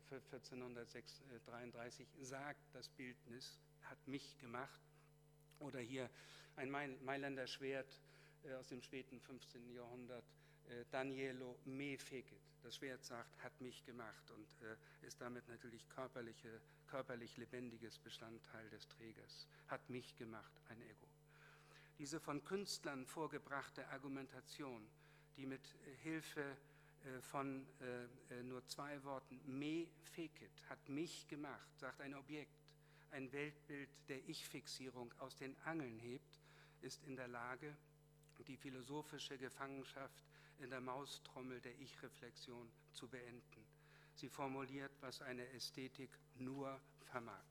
vierzehnhundertdreiunddreißig sagt das Bildnis, hat mich gemacht. Oder hier ein Mailänder Schwert äh, aus dem späten fünfzehnten Jahrhundert, äh, Danielo Me Fecit. Das Schwert sagt, hat mich gemacht und äh, ist damit natürlich körperliche, körperlich lebendiges Bestandteil des Trägers. Hat mich gemacht, ein Ego. Diese von Künstlern vorgebrachte Argumentation, die mit Hilfe äh, von äh, nur zwei Worten, me fecit, hat mich gemacht, sagt ein Objekt, ein Weltbild der Ich-Fixierung aus den Angeln hebt, ist in der Lage, die philosophische Gefangenschaft in der Maustrommel der Ich-Reflexion zu beenden. Sie formuliert, was eine Ästhetik nur vermag.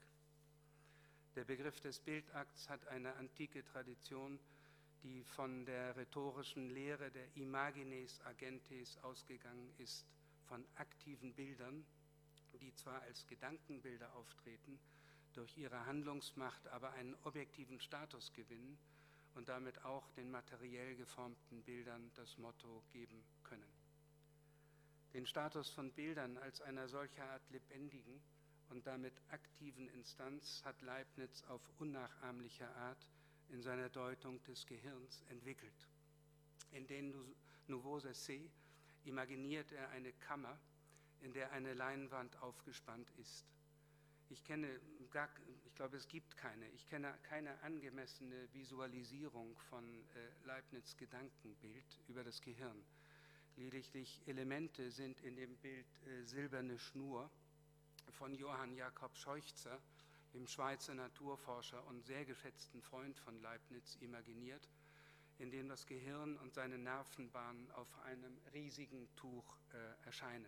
Der Begriff des Bildakts hat eine antike Tradition, die von der rhetorischen Lehre der Imagines Agentes ausgegangen ist, von aktiven Bildern, die zwar als Gedankenbilder auftreten, durch ihre Handlungsmacht aber einen objektiven Status gewinnen und damit auch den materiell geformten Bildern das Motto geben können. Den Status von Bildern als einer solcher Art lebendigen und damit aktiven Instanz hat Leibniz auf unnachahmliche Art in seiner Deutung des Gehirns entwickelt. In den Nouveaux Essais imaginiert er eine Kammer, in der eine Leinwand aufgespannt ist. Ich kenne gar, ich glaube, es gibt keine, ich kenne keine angemessene Visualisierung von äh, Leibniz' Gedankenbild über das Gehirn. Lediglich Elemente sind in dem Bild äh, Silberne Schnur von Johann Jakob Scheuchzer, dem Schweizer Naturforscher und sehr geschätzten Freund von Leibniz, imaginiert, in dem das Gehirn und seine Nervenbahnen auf einem riesigen Tuch äh, erscheinen.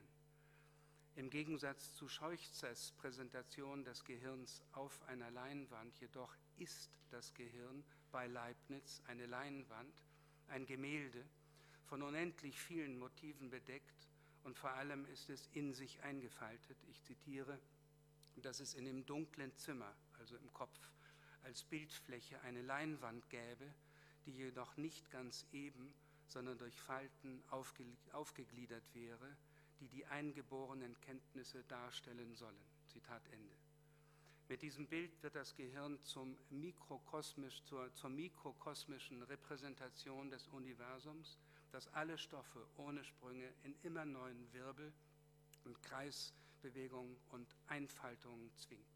Im Gegensatz zu Scheuchzers Präsentation des Gehirns auf einer Leinwand jedoch ist das Gehirn bei Leibniz eine Leinwand, ein Gemälde, von unendlich vielen Motiven bedeckt und vor allem ist es in sich eingefaltet. Ich zitiere, dass es in dem dunklen Zimmer, also im Kopf, als Bildfläche eine Leinwand gäbe, die jedoch nicht ganz eben, sondern durch Falten aufge, aufgegliedert wäre, die die eingeborenen Kenntnisse darstellen sollen. Zitat Ende. Mit diesem Bild wird das Gehirn zum mikrokosmisch, zur, zur mikrokosmischen Repräsentation des Universums, das alle Stoffe ohne Sprünge in immer neuen Wirbel und Kreisbewegungen und Einfaltungen zwingt.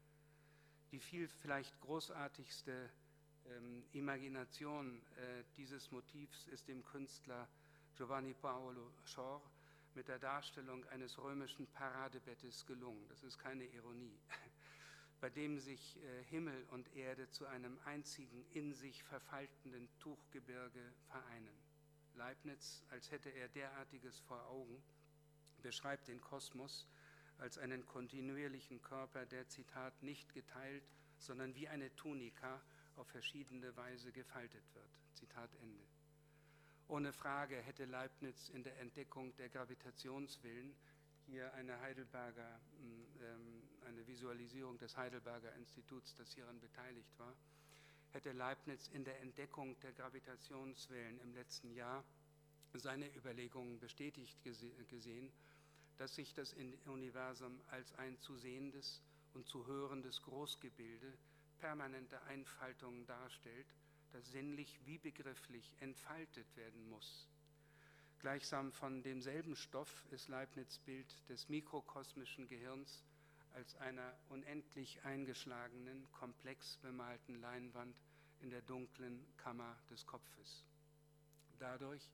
Die viel vielleicht großartigste ähm, Imagination äh, dieses Motivs ist dem Künstler Giovanni Paolo Schor mit der Darstellung eines römischen Paradebettes gelungen. Das ist keine Ironie, bei dem sich äh, Himmel und Erde zu einem einzigen in sich verfaltenden Tuchgebirge vereinen. Leibniz, als hätte er derartiges vor Augen, beschreibt den Kosmos als einen kontinuierlichen Körper, der, Zitat, nicht geteilt, sondern wie eine Tunika auf verschiedene Weise gefaltet wird. Zitat Ende. Ohne Frage hätte Leibniz in der Entdeckung der Gravitationswellen, hier eine Heidelberger, ähm, eine Visualisierung des Heidelberger Instituts, das hieran beteiligt war, hätte Leibniz in der Entdeckung der Gravitationswellen im letzten Jahr seine Überlegungen bestätigt gesehen, dass sich das Universum als ein zu sehendes und zu hörendes Großgebilde permanente Einfaltungen darstellt, das sinnlich wie begrifflich entfaltet werden muss. Gleichsam von demselben Stoff ist Leibniz' Bild des mikrokosmischen Gehirns als einer unendlich eingeschlagenen, komplex bemalten Leinwand in der dunklen Kammer des Kopfes. Dadurch,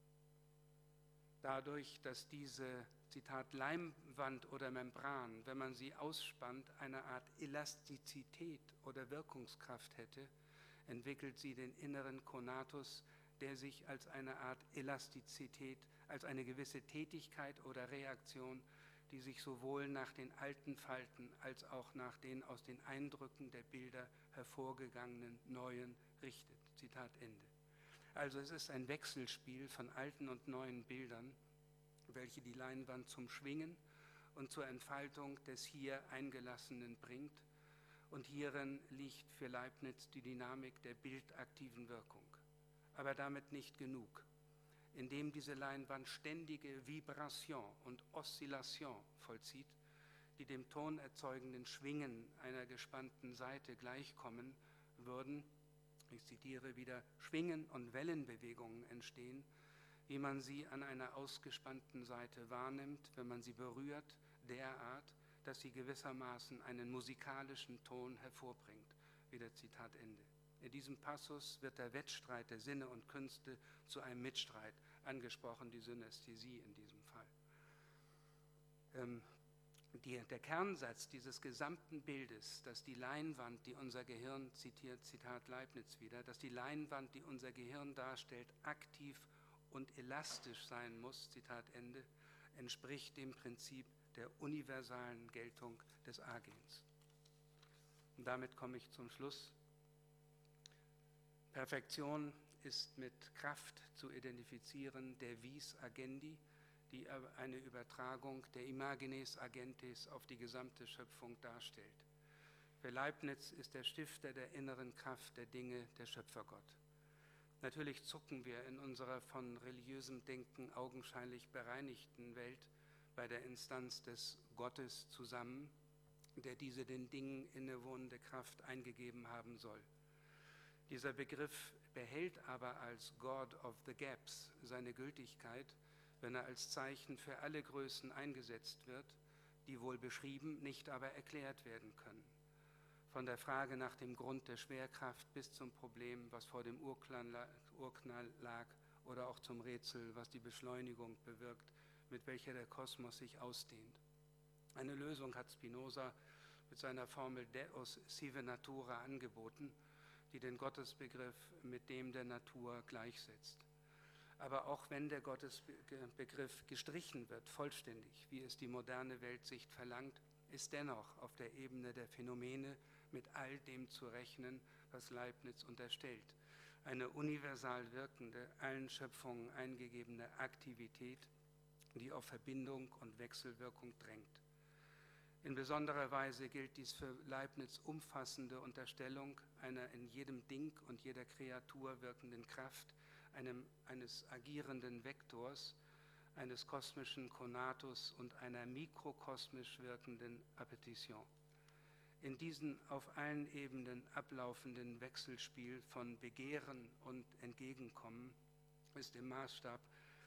dadurch, dass diese, Zitat, Leinwand oder Membran, wenn man sie ausspannt, eine Art Elastizität oder Wirkungskraft hätte, entwickelt sie den inneren Konatus, der sich als eine Art Elastizität, als eine gewisse Tätigkeit oder Reaktion die sich sowohl nach den alten Falten als auch nach den aus den Eindrücken der Bilder hervorgegangenen neuen richtet. Zitat Ende. Also es ist ein Wechselspiel von alten und neuen Bildern, welche die Leinwand zum Schwingen und zur Entfaltung des hier Eingelassenen bringt. Und hierin liegt für Leibniz die Dynamik der bildaktiven Wirkung. Aber damit nicht genug. Indem diese Leinwand ständige Vibration und Oszillation vollzieht, die dem tonerzeugenden Schwingen einer gespannten Saite gleichkommen würden, ich zitiere wieder, Schwingen und Wellenbewegungen entstehen, wie man sie an einer ausgespannten Saite wahrnimmt, wenn man sie berührt, derart, dass sie gewissermaßen einen musikalischen Ton hervorbringt. Wieder Zitat Ende. In diesem Passus wird der Wettstreit der Sinne und Künste zu einem Mitstreit, angesprochen die Synästhesie in diesem Fall. Ähm, die, der Kernsatz dieses gesamten Bildes, dass die Leinwand, die unser Gehirn, zitiert Zitat Leibniz wieder, dass die Leinwand, die unser Gehirn darstellt, aktiv und elastisch sein muss, Zitat Ende, entspricht dem Prinzip der universalen Geltung des Agens. Und damit komme ich zum Schluss. Perfektion ist mit Kraft zu identifizieren der vis agendi, die eine Übertragung der imagines agentis auf die gesamte Schöpfung darstellt. Für Leibniz ist der Stifter der inneren Kraft der Dinge der Schöpfergott. Natürlich zucken wir in unserer von religiösem Denken augenscheinlich bereinigten Welt bei der Instanz des Gottes zusammen, der diese den Dingen innewohnende Kraft eingegeben haben soll. Dieser Begriff behält aber als God of the Gaps seine Gültigkeit, wenn er als Zeichen für alle Größen eingesetzt wird, die wohl beschrieben, nicht aber erklärt werden können. Von der Frage nach dem Grund der Schwerkraft bis zum Problem, was vor dem Urknall lag, oder auch zum Rätsel, was die Beschleunigung bewirkt, mit welcher der Kosmos sich ausdehnt. Eine Lösung hat Spinoza mit seiner Formel Deus sive natura angeboten, die den Gottesbegriff mit dem der Natur gleichsetzt. Aber auch wenn der Gottesbegriff gestrichen wird, vollständig, wie es die moderne Weltsicht verlangt, ist dennoch auf der Ebene der Phänomene mit all dem zu rechnen, was Leibniz unterstellt. Eine universal wirkende, allen Schöpfungen eingegebene Aktivität, die auf Verbindung und Wechselwirkung drängt. In besonderer Weise gilt dies für Leibniz' umfassende Unterstellung einer in jedem Ding und jeder Kreatur wirkenden Kraft, einem, eines agierenden Vektors, eines kosmischen Konatus und einer mikrokosmisch wirkenden Appetition. In diesem auf allen Ebenen ablaufenden Wechselspiel von Begehren und Entgegenkommen ist im Maßstab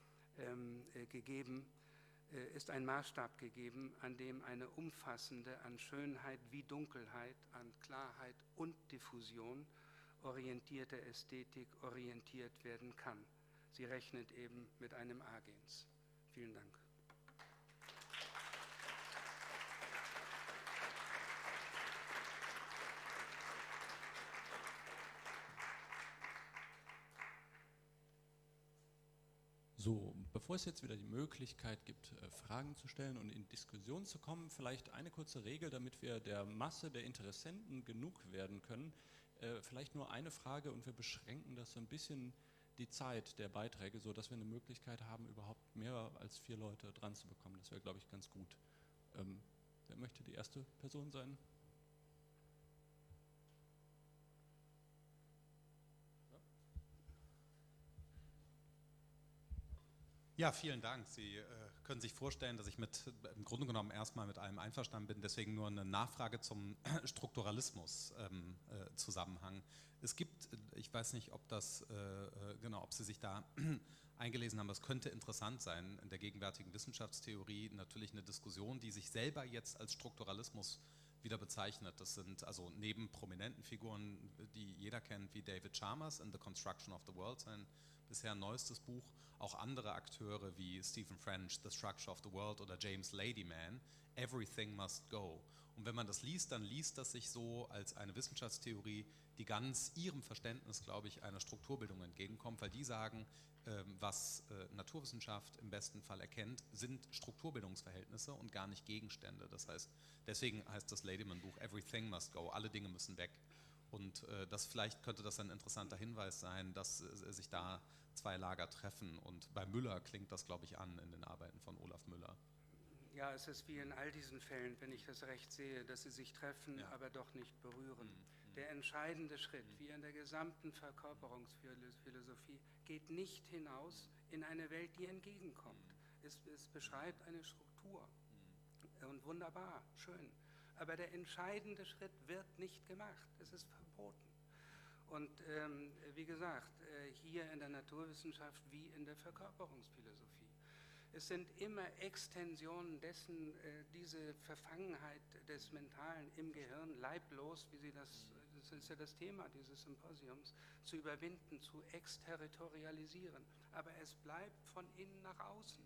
ähm, äh, gegeben, ist ein Maßstab gegeben, an dem eine umfassende, an Schönheit wie Dunkelheit, an Klarheit und Diffusion orientierte Ästhetik orientiert werden kann. Sie rechnet eben mit einem Agens. Vielen Dank. So, bevor es jetzt wieder die Möglichkeit gibt, Fragen zu stellen und in Diskussion zu kommen, vielleicht eine kurze Regel, damit wir der Masse der Interessenten genug werden können. Vielleicht nur eine Frage und wir beschränken das so ein bisschen die Zeit der Beiträge, sodass wir eine Möglichkeit haben, überhaupt mehr als vier Leute dran zu bekommen. Das wäre, glaube ich, ganz gut. Ähm, wer möchte die erste Person sein? Ja, vielen Dank. Sie äh, können sich vorstellen, dass ich mit, im Grunde genommen erstmal mit allem einverstanden bin, deswegen nur eine Nachfrage zum Strukturalismus-Zusammenhang. Ähm, äh, es gibt, ich weiß nicht, ob das, äh, genau, ob Sie sich da eingelesen haben, es könnte interessant sein, in der gegenwärtigen Wissenschaftstheorie natürlich eine Diskussion, die sich selber jetzt als Strukturalismus wieder bezeichnet. Das sind also neben prominenten Figuren, die jeder kennt, wie David Chalmers in The Construction of the World, sein bisher neuestes Buch, auch andere Akteure wie Stephen French, The Structure of the World oder James Ladyman, Everything Must Go. Und wenn man das liest, dann liest das sich so als eine Wissenschaftstheorie, die ganz ihrem Verständnis, glaube ich, einer Strukturbildung entgegenkommt, weil die sagen, was Naturwissenschaft im besten Fall erkennt, sind Strukturbildungsverhältnisse und gar nicht Gegenstände. Das heißt, deswegen heißt das Ladyman-Buch Everything Must Go, alle Dinge müssen weg. Und das vielleicht könnte das ein interessanter Hinweis sein, dass sich da zwei Lager treffen. Und bei Müller klingt das, glaube ich, an in den Arbeiten von Olaf Müller. Ja, es ist wie in all diesen Fällen, wenn ich das recht sehe, dass sie sich treffen, ja. aber doch nicht berühren. Mhm. Der entscheidende Schritt, wie in der gesamten Verkörperungsphilosophie, geht nicht hinaus in eine Welt, die entgegenkommt. Mhm. Es, es beschreibt eine Struktur. Mhm. Und wunderbar, schön. Aber der entscheidende Schritt wird nicht gemacht. Es ist verboten. Und ähm, wie gesagt, äh, hier in der Naturwissenschaft wie in der Verkörperungsphilosophie. Es sind immer Extensionen dessen, äh, diese Verfangenheit des Mentalen im Gehirn, leiblos, wie Sie das, das ist ja das Thema dieses Symposiums, zu überwinden, zu exterritorialisieren. Aber es bleibt von innen nach außen.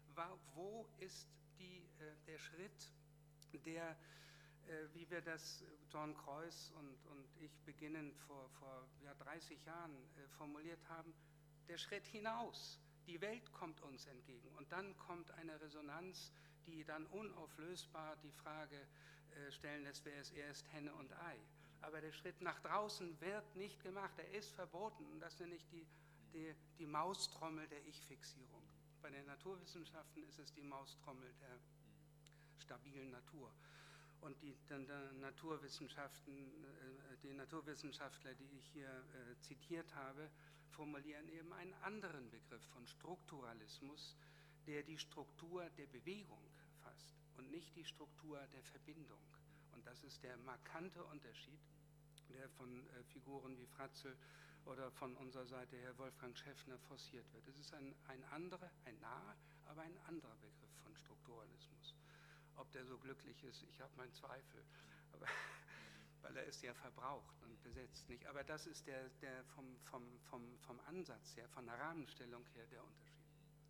Wo ist die, äh, der Schritt, der, äh, wie wir das John Kreuss und, und ich beginnend vor, vor ja, dreißig Jahren äh, formuliert haben, der Schritt hinaus. Die Welt kommt uns entgegen und dann kommt eine Resonanz, die dann unauflösbar die Frage äh, stellen lässt, wer ist erst Henne und Ei. Aber der Schritt nach draußen wird nicht gemacht, er ist verboten und das nenne ich die, die, die Maustrommel der Ich-Fixierung. Bei den Naturwissenschaften ist es die Maustrommel der stabilen Natur. Und die, die, die, Naturwissenschaften, äh, die Naturwissenschaftler, die ich hier äh, zitiert habe, formulieren eben einen anderen Begriff von Strukturalismus, der die Struktur der Bewegung fasst und nicht die Struktur der Verbindung. Und das ist der markante Unterschied, der von äh, Figuren wie Fratzel oder von unserer Seite Herr Wolfgang Schäffner forciert wird. Es ist ein, ein anderer, ein naher, aber ein anderer Begriff von Strukturalismus. Ob der so glücklich ist, ich habe meinen Zweifel. Aber weil er ist ja verbraucht und besetzt, nicht? Aber das ist der, der vom, vom, vom, vom Ansatz her, von der Rahmenstellung her der Unterschied.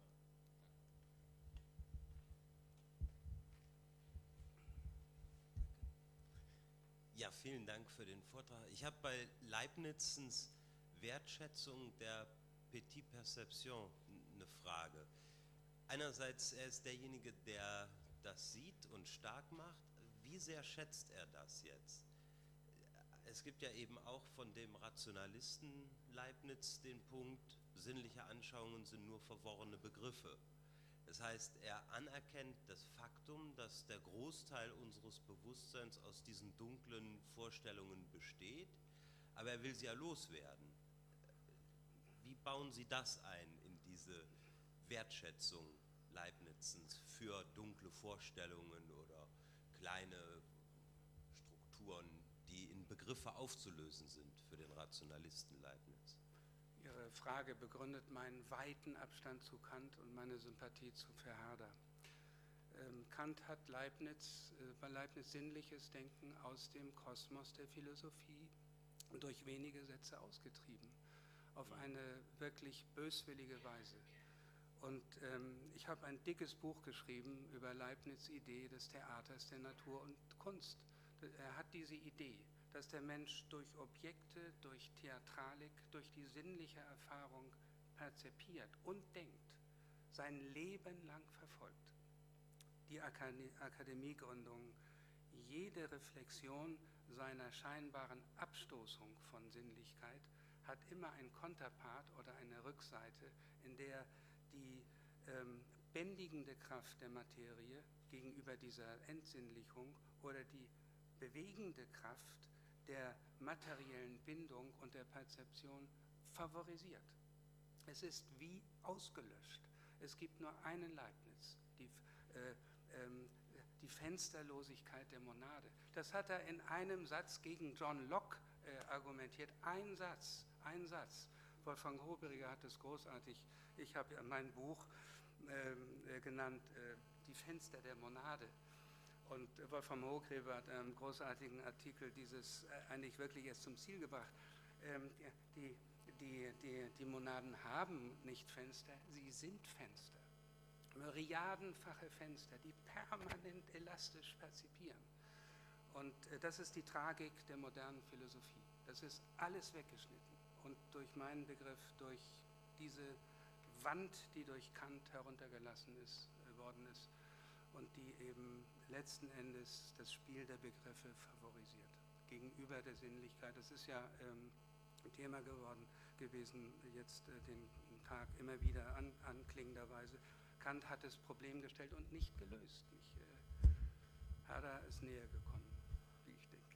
Ja, vielen Dank für den Vortrag. Ich habe bei Leibnizens Wertschätzung der Petite Perception eine Frage. Einerseits, er ist derjenige, der das sieht und stark macht. Wie sehr schätzt er das jetzt? Es gibt ja eben auch von dem Rationalisten Leibniz den Punkt, sinnliche Anschauungen sind nur verworrene Begriffe. Das heißt, er anerkennt das Faktum, dass der Großteil unseres Bewusstseins aus diesen dunklen Vorstellungen besteht, aber er will sie ja loswerden. Wie bauen Sie das ein in diese Wertschätzung Leibnizens für dunkle Vorstellungen oder kleine Strukturen, die in Begriffe aufzulösen sind für den Rationalisten Leibniz? Ihre Frage begründet meinen weiten Abstand zu Kant und meine Sympathie zu Verherder. Ähm, Kant hat Leibniz, äh, bei Leibniz sinnliches Denken aus dem Kosmos der Philosophie durch wenige Sätze ausgetrieben, auf eine wirklich böswillige Weise. Und ähm, ich habe ein dickes Buch geschrieben über Leibniz' Idee des Theaters der Natur und Kunst. Er hat diese Idee, dass der Mensch durch Objekte, durch Theatralik, durch die sinnliche Erfahrung perzipiert und denkt, sein Leben lang verfolgt. Die Akademiegründung, jede Reflexion seiner scheinbaren Abstoßung von Sinnlichkeit hat immer ein Konterpart oder eine Rückseite, in der die ähm, bändigende Kraft der Materie gegenüber dieser Entsinnlichung oder die bewegende Kraft der materiellen Bindung und der Perzeption favorisiert. Es ist wie ausgelöscht. Es gibt nur einen Leibniz, die, äh, ähm, die Fensterlosigkeit der Monade. Das hat er in einem Satz gegen John Locke äh, argumentiert. Ein Satz, ein Satz. Wolfgang Hobriger hat es großartig, ich habe ja mein Buch äh, genannt, äh, Die Fenster der Monade. Und Wolfgang Hochgräber hat einen großartigen Artikel dieses äh, eigentlich wirklich erst zum Ziel gebracht. Ähm, die, die, die, die Monaden haben nicht Fenster, sie sind Fenster. Myriadenfache Fenster, die permanent elastisch perzipieren. Und äh, das ist die Tragik der modernen Philosophie. Das ist alles weggeschnitten und durch meinen Begriff, durch diese Wand, die durch Kant heruntergelassen ist, äh, worden ist und die eben letzten Endes das Spiel der Begriffe favorisiert. Gegenüber der Sinnlichkeit, das ist ja ähm, ein Thema geworden gewesen, jetzt äh, den Tag immer wieder an, anklingenderweise. Kant hat das Problem gestellt und nicht gelöst. Nicht, äh, Herder ist näher gekommen, wie ich denke.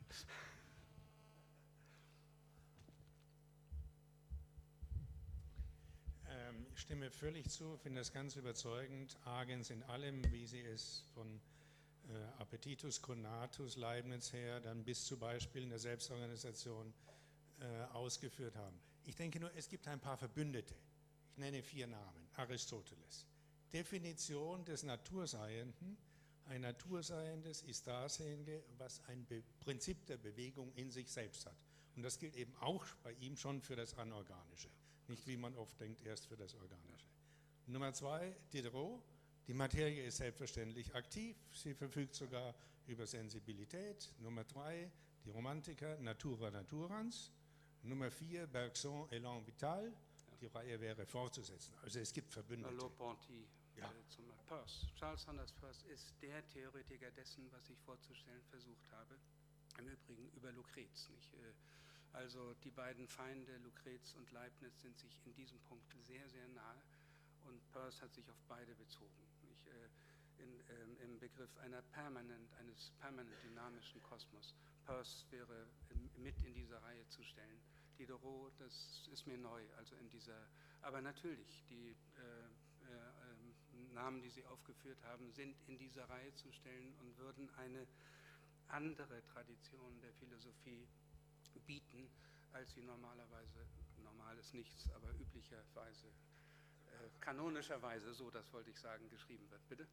Ähm, ich stimme völlig zu, finde das ganz überzeugend. Agens in allem, wie Sie es von äh, Appetitus Conatus Leibniz her dann bis zu Beispielen der Selbstorganisation äh, ausgeführt haben. Ich denke nur, es gibt ein paar Verbündete. Ich nenne vier Namen. Aristoteles. Definition des Naturseienden. Ein Naturseiendes ist dasjenige, was ein Be- Prinzip der Bewegung in sich selbst hat. Und das gilt eben auch bei ihm schon für das Anorganische. Nicht, wie man oft denkt, erst für das Organische. Nummer zwei, Diderot. Die Materie ist selbstverständlich aktiv. Sie verfügt sogar über Sensibilität. Nummer drei, die Romantiker, Natura naturans. Nummer vier, Bergson, Élan vital. Die Reihe wäre fortzusetzen. Also es gibt Verbündete. Merleau-Ponty, Ja. äh, zum Peirce. Charles Sanders Peirce ist der Theoretiker dessen, was ich vorzustellen versucht habe. Im Übrigen über Lucrez. Nicht? Äh, Also die beiden Feinde, Lucrez und Leibniz, sind sich in diesem Punkt sehr, sehr nahe und Peirce hat sich auf beide bezogen. Nicht? Äh, in, ähm, Im Begriff einer permanent, eines permanent dynamischen Kosmos. Peirce wäre im, mit in dieser Reihe zu stellen. Diderot, das ist mir neu, also in dieser, aber natürlich, die äh, äh, äh, Namen, die Sie aufgeführt haben, sind in dieser Reihe zu stellen und würden eine andere Tradition der Philosophie bieten, als sie normalerweise, normal ist nichts, aber üblicherweise, äh, kanonischerweise, so das wollte ich sagen, geschrieben wird. Bitte?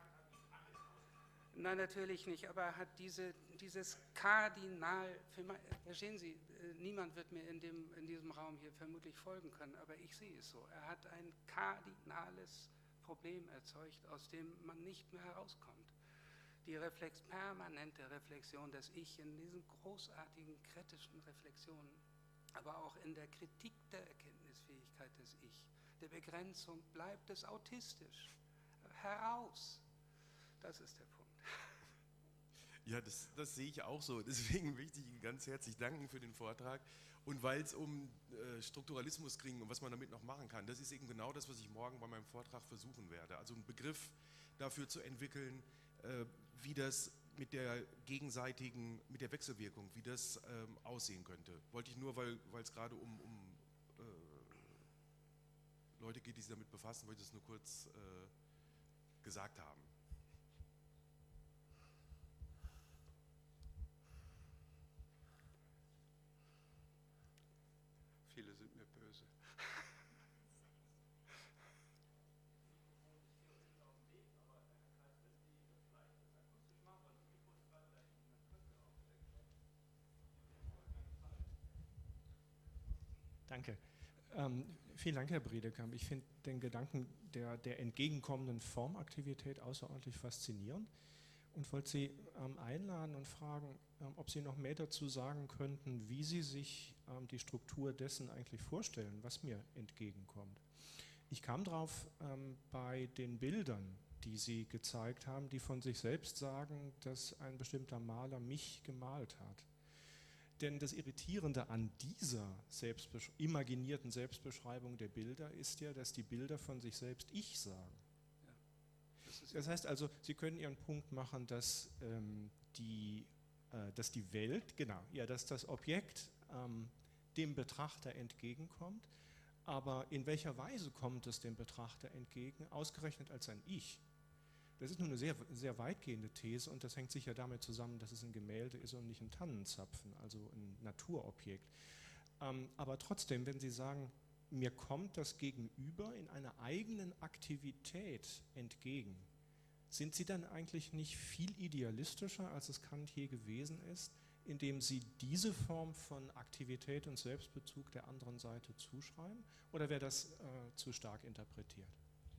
Nein, natürlich nicht, aber er hat diese, dieses Kardinal, verstehen Sie, äh, niemand wird mir in, dem, in diesem Raum hier vermutlich folgen können, aber ich sehe es so. Er hat ein kardinales Problem erzeugt, aus dem man nicht mehr herauskommt. Die Reflex, permanente Reflexion des Ich in diesen großartigen kritischen Reflexionen, aber auch in der Kritik der Erkenntnisfähigkeit des Ich, der Begrenzung, bleibt es autistisch. Heraus! Das ist der Punkt. Ja, das, das sehe ich auch so. Deswegen möchte ich Ihnen ganz herzlich danken für den Vortrag. Und weil es um äh, Strukturalismus ging und was man damit noch machen kann, das ist eben genau das, was ich morgen bei meinem Vortrag versuchen werde. Also einen Begriff dafür zu entwickeln, äh, wie das mit der gegenseitigen, mit der Wechselwirkung, wie das ähm, aussehen könnte. Wollte ich nur, weil es gerade um, um äh, Leute geht, die sich damit befassen, wollte ich es nur kurz äh, gesagt haben. Viele sind mir böse. Danke. Ähm, vielen Dank, Herr Bredekamp. Ich finde den Gedanken der, der entgegenkommenden Formaktivität außerordentlich faszinierend und wollte Sie ähm, einladen und fragen, ähm, ob Sie noch mehr dazu sagen könnten, wie Sie sich ähm, die Struktur dessen eigentlich vorstellen, was mir entgegenkommt. Ich kam drauf ähm, bei den Bildern, die Sie gezeigt haben, die von sich selbst sagen, dass ein bestimmter Maler mich gemalt hat. Denn das Irritierende an dieser Selbstbesch- imaginierten Selbstbeschreibung der Bilder ist ja, dass die Bilder von sich selbst ich sagen. Ja, das ist Das heißt also, Sie können Ihren Punkt machen, dass, ähm, die, äh, dass die Welt, genau, ja, dass das Objekt ähm, dem Betrachter entgegenkommt, aber in welcher Weise kommt es dem Betrachter entgegen, ausgerechnet als ein Ich? Das ist nur eine sehr, sehr weitgehende These und das hängt sicher damit zusammen, dass es ein Gemälde ist und nicht ein Tannenzapfen, also ein Naturobjekt. Ähm, aber trotzdem, wenn Sie sagen, mir kommt das Gegenüber in einer eigenen Aktivität entgegen, sind Sie dann eigentlich nicht viel idealistischer, als es Kant je gewesen ist, indem Sie diese Form von Aktivität und Selbstbezug der anderen Seite zuschreiben? Oder wäre das äh, zu stark interpretiert?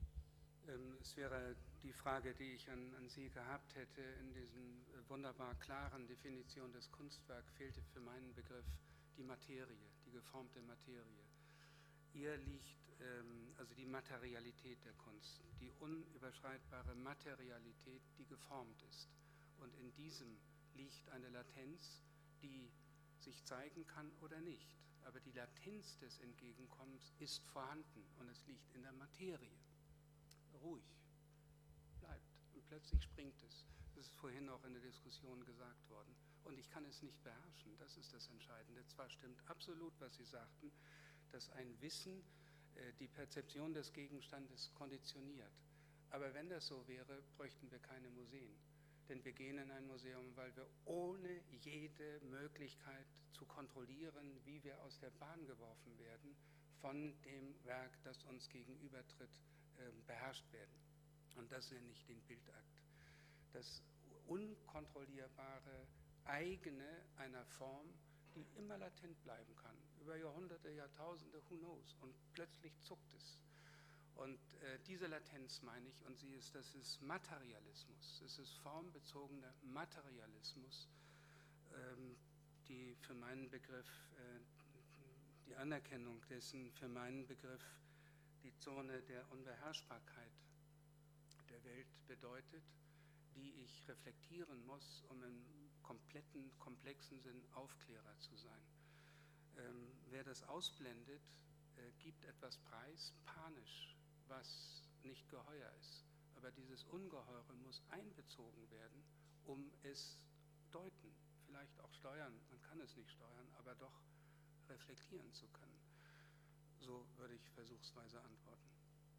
Es wäre die Frage, die ich an, an Sie gehabt hätte. In diesem wunderbar klaren Definition des Kunstwerks fehlte für meinen Begriff die Materie, die geformte Materie. Ihr liegt ähm, also die Materialität der Kunst, die unüberschreitbare Materialität, die geformt ist. Und in diesem liegt eine Latenz, die sich zeigen kann oder nicht. Aber die Latenz des Entgegenkommens ist vorhanden und es liegt in der Materie. Ruhig, bleibt und plötzlich springt es. Das ist vorhin auch in der Diskussion gesagt worden. Und ich kann es nicht beherrschen, das ist das Entscheidende. Zwar stimmt absolut, was Sie sagten, dass ein Wissen äh, die Perzeption des Gegenstandes konditioniert. Aber wenn das so wäre, bräuchten wir keine Museen. Denn wir gehen in ein Museum, weil wir ohne jede Möglichkeit zu kontrollieren, wie wir aus der Bahn geworfen werden, von dem Werk, das uns gegenübertritt, beherrscht werden. Und das nenne ich den Bildakt. Das unkontrollierbare eigene einer Form, die immer latent bleiben kann. Über Jahrhunderte, Jahrtausende, who knows. Und plötzlich zuckt es. Und äh, diese Latenz meine ich, und sie ist, das ist Materialismus. Es ist formbezogener Materialismus, ähm, die für meinen Begriff, äh, die Anerkennung dessen für meinen Begriff die Zone der Unbeherrschbarkeit der Welt bedeutet, die ich reflektieren muss, um im kompletten, komplexen Sinn Aufklärer zu sein. Ähm, wer das ausblendet, äh, gibt etwas preis, panisch, was nicht geheuer ist. Aber dieses Ungeheure muss einbezogen werden, um es deuten, vielleicht auch steuern. Man kann es nicht steuern, aber doch reflektieren zu können. So würde ich versuchsweise antworten.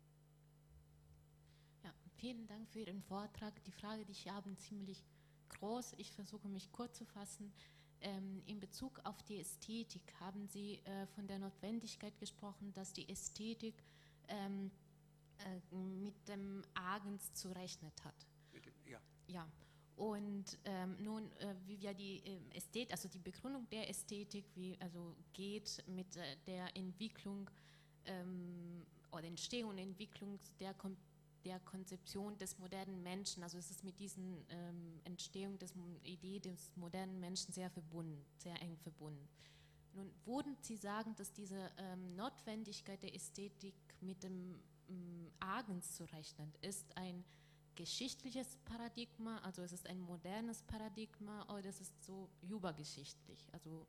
Ja, vielen Dank für Ihren Vortrag. Die Frage, die ich habe, ist ziemlich groß. Ich versuche mich kurz zu fassen. Ähm, in Bezug auf die Ästhetik haben Sie äh, von der Notwendigkeit gesprochen, dass die Ästhetik ähm, äh, mit dem Agens zu rechnen hat. Ja. Ja. Und ähm, nun, äh, wie wir die äh, Ästhetik, also die Begründung der Ästhetik, wie also geht mit äh, der Entwicklung ähm, oder Entstehung und Entwicklung der, Kon der Konzeption des modernen Menschen, also es ist mit diesen ähm, Entstehung des Idee des modernen Menschen sehr verbunden, sehr eng verbunden. Nun, würden Sie sagen, dass diese ähm, Notwendigkeit der Ästhetik mit dem ähm, Agens zu rechnen ist ein geschichtliches Paradigma, also es ist ein modernes Paradigma oder es ist so übergeschichtlich? Also,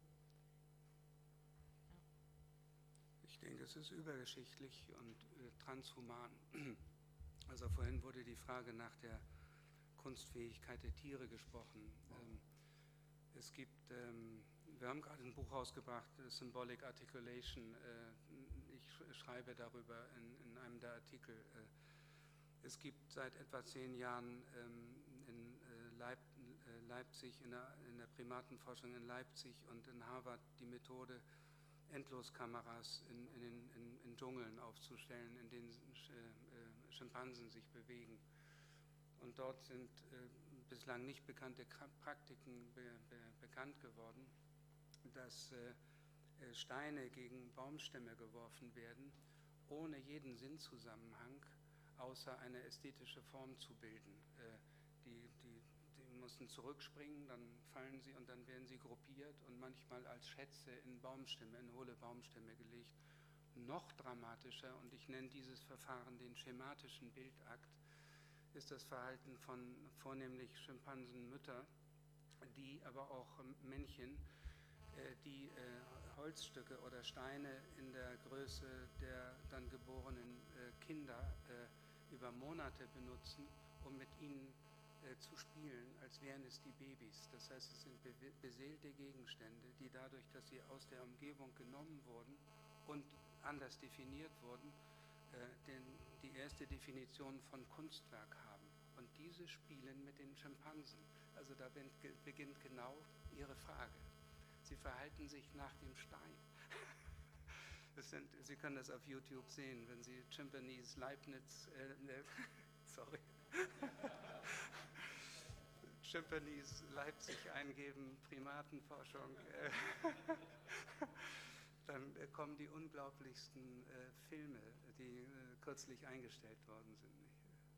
ja. Ich denke, es ist übergeschichtlich und äh, transhuman. Also vorhin wurde die Frage nach der Kunstfähigkeit der Tiere gesprochen. Ähm, es gibt, ähm, wir haben gerade ein Buch rausgebracht, Symbolic Articulation. Äh, ich sch schreibe darüber in, in einem der Artikel. Äh, Es gibt seit etwa zehn Jahren ähm, in äh, Leip äh, Leipzig, in der, in der Primatenforschung in Leipzig und in Harvard die Methode, Endloskameras in, in, in, in, in Dschungeln aufzustellen, in denen Sch äh, Schimpansen sich bewegen. Und dort sind äh, bislang nicht bekannte Praktiken be be bekannt geworden, dass äh, Steine gegen Baumstämme geworfen werden, ohne jeden Sinnzusammenhang, außer eine ästhetische Form zu bilden. Äh, die, die, die müssen zurückspringen, dann fallen sie und dann werden sie gruppiert und manchmal als Schätze in Baumstämme, in hohle Baumstämme gelegt. Noch dramatischer, und ich nenne dieses Verfahren den schematischen Bildakt, ist das Verhalten von vornehmlich Schimpansenmütter, die aber auch Männchen, äh, die äh, Holzstücke oder Steine in der Größe der dann geborenen äh, Kinder äh, über Monate benutzen, um mit ihnen äh, zu spielen, als wären es die Babys. Das heißt, es sind be beseelte Gegenstände, die dadurch, dass sie aus der Umgebung genommen wurden und anders definiert wurden, äh, den, die erste Definition von Kunstwerk haben. Und diese spielen mit den Schimpansen. Also da beginnt genau Ihre Frage. Sie verhalten sich nach dem Stein. Das sind, Sie können das auf YouTube sehen, wenn Sie Chimpanese Leibniz, äh, sorry, Schimpernese Leipzig eingeben, Primatenforschung, äh, dann äh, kommen die unglaublichsten äh, Filme, die äh, kürzlich eingestellt worden sind. Nicht?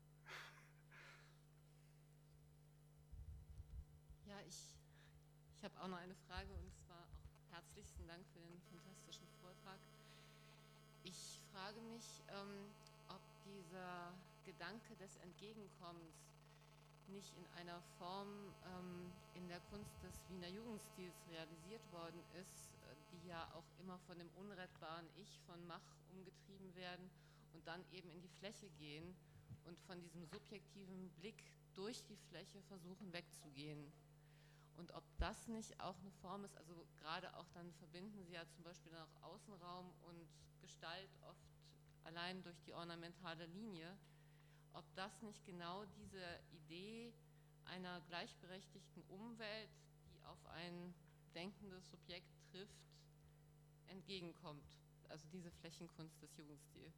Ja, ich, ich habe auch noch eine Frage, und zwar auch herzlichsten Dank für den fantastischen Vortrag. Ich frage mich, ähm, ob dieser Gedanke des Entgegenkommens nicht in einer Form ähm, in der Kunst des Wiener Jugendstils realisiert worden ist, die ja auch immer von dem unrettbaren Ich von Mach umgetrieben werden und dann eben in die Fläche gehen und von diesem subjektiven Blick durch die Fläche versuchen wegzugehen. Und ob das nicht auch eine Form ist, also gerade auch dann verbinden Sie ja zum Beispiel dann auch Außenraum und Gestalt oft allein durch die ornamentale Linie, ob das nicht genau diese Idee einer gleichberechtigten Umwelt, die auf ein denkendes Subjekt trifft, entgegenkommt. Also diese Flächenkunst des Jugendstils.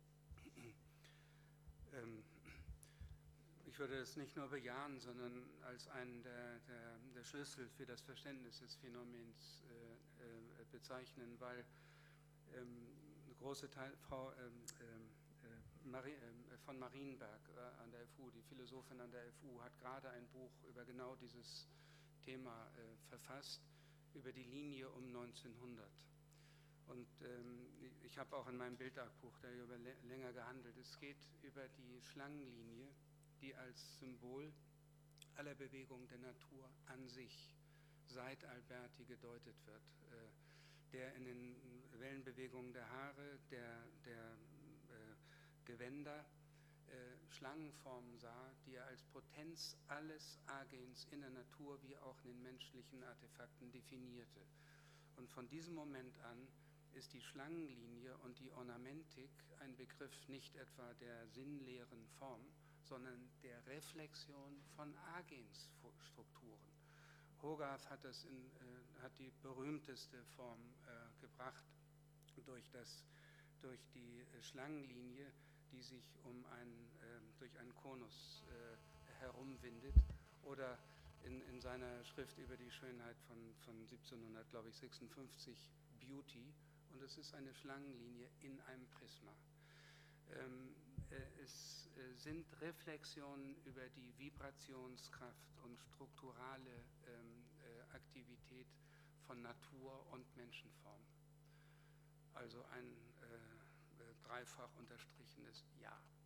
Ähm, ich würde es nicht nur bejahen, sondern als einen der, der, der Schlüssel für das Verständnis des Phänomens äh, äh, bezeichnen, weil ähm, eine große Teil, Frau ähm, äh, Marie, äh, von Marienberg äh, an der F U, die Philosophin an der F U, hat gerade ein Buch über genau dieses Thema äh, verfasst, über die Linie um neunzehnhundert. Und ähm, ich habe auch in meinem Bildartbuch darüber länger gehandelt. Es geht über die Schlangenlinie, die als Symbol aller Bewegung der Natur an sich seit Alberti gedeutet wird. Äh, der in den Wellenbewegungen der Haare, der, der äh, Gewänder, äh, Schlangenformen sah, die er als Potenz alles Agens in der Natur wie auch in den menschlichen Artefakten definierte. Und von diesem Moment an ist die Schlangenlinie und die Ornamentik ein Begriff nicht etwa der sinnleeren Form, sondern der Reflexion von Agensstrukturen. Hogarth hat, das in, äh, hat die berühmteste Form äh, gebracht durch, das, durch die äh, Schlangenlinie, die sich um einen, äh, durch einen Konus äh, herumwindet, oder in, in seiner Schrift über die Schönheit von, von siebzehnhundertsechsundfünfzig, Beauty, und es ist eine Schlangenlinie in einem Prisma. Ähm, äh, es äh, sind Reflexionen über die Vibrationskraft und strukturale ähm, äh, Aktivität von Natur und Menschenform. Also ein äh, äh, dreifach unterstrichenes Ja.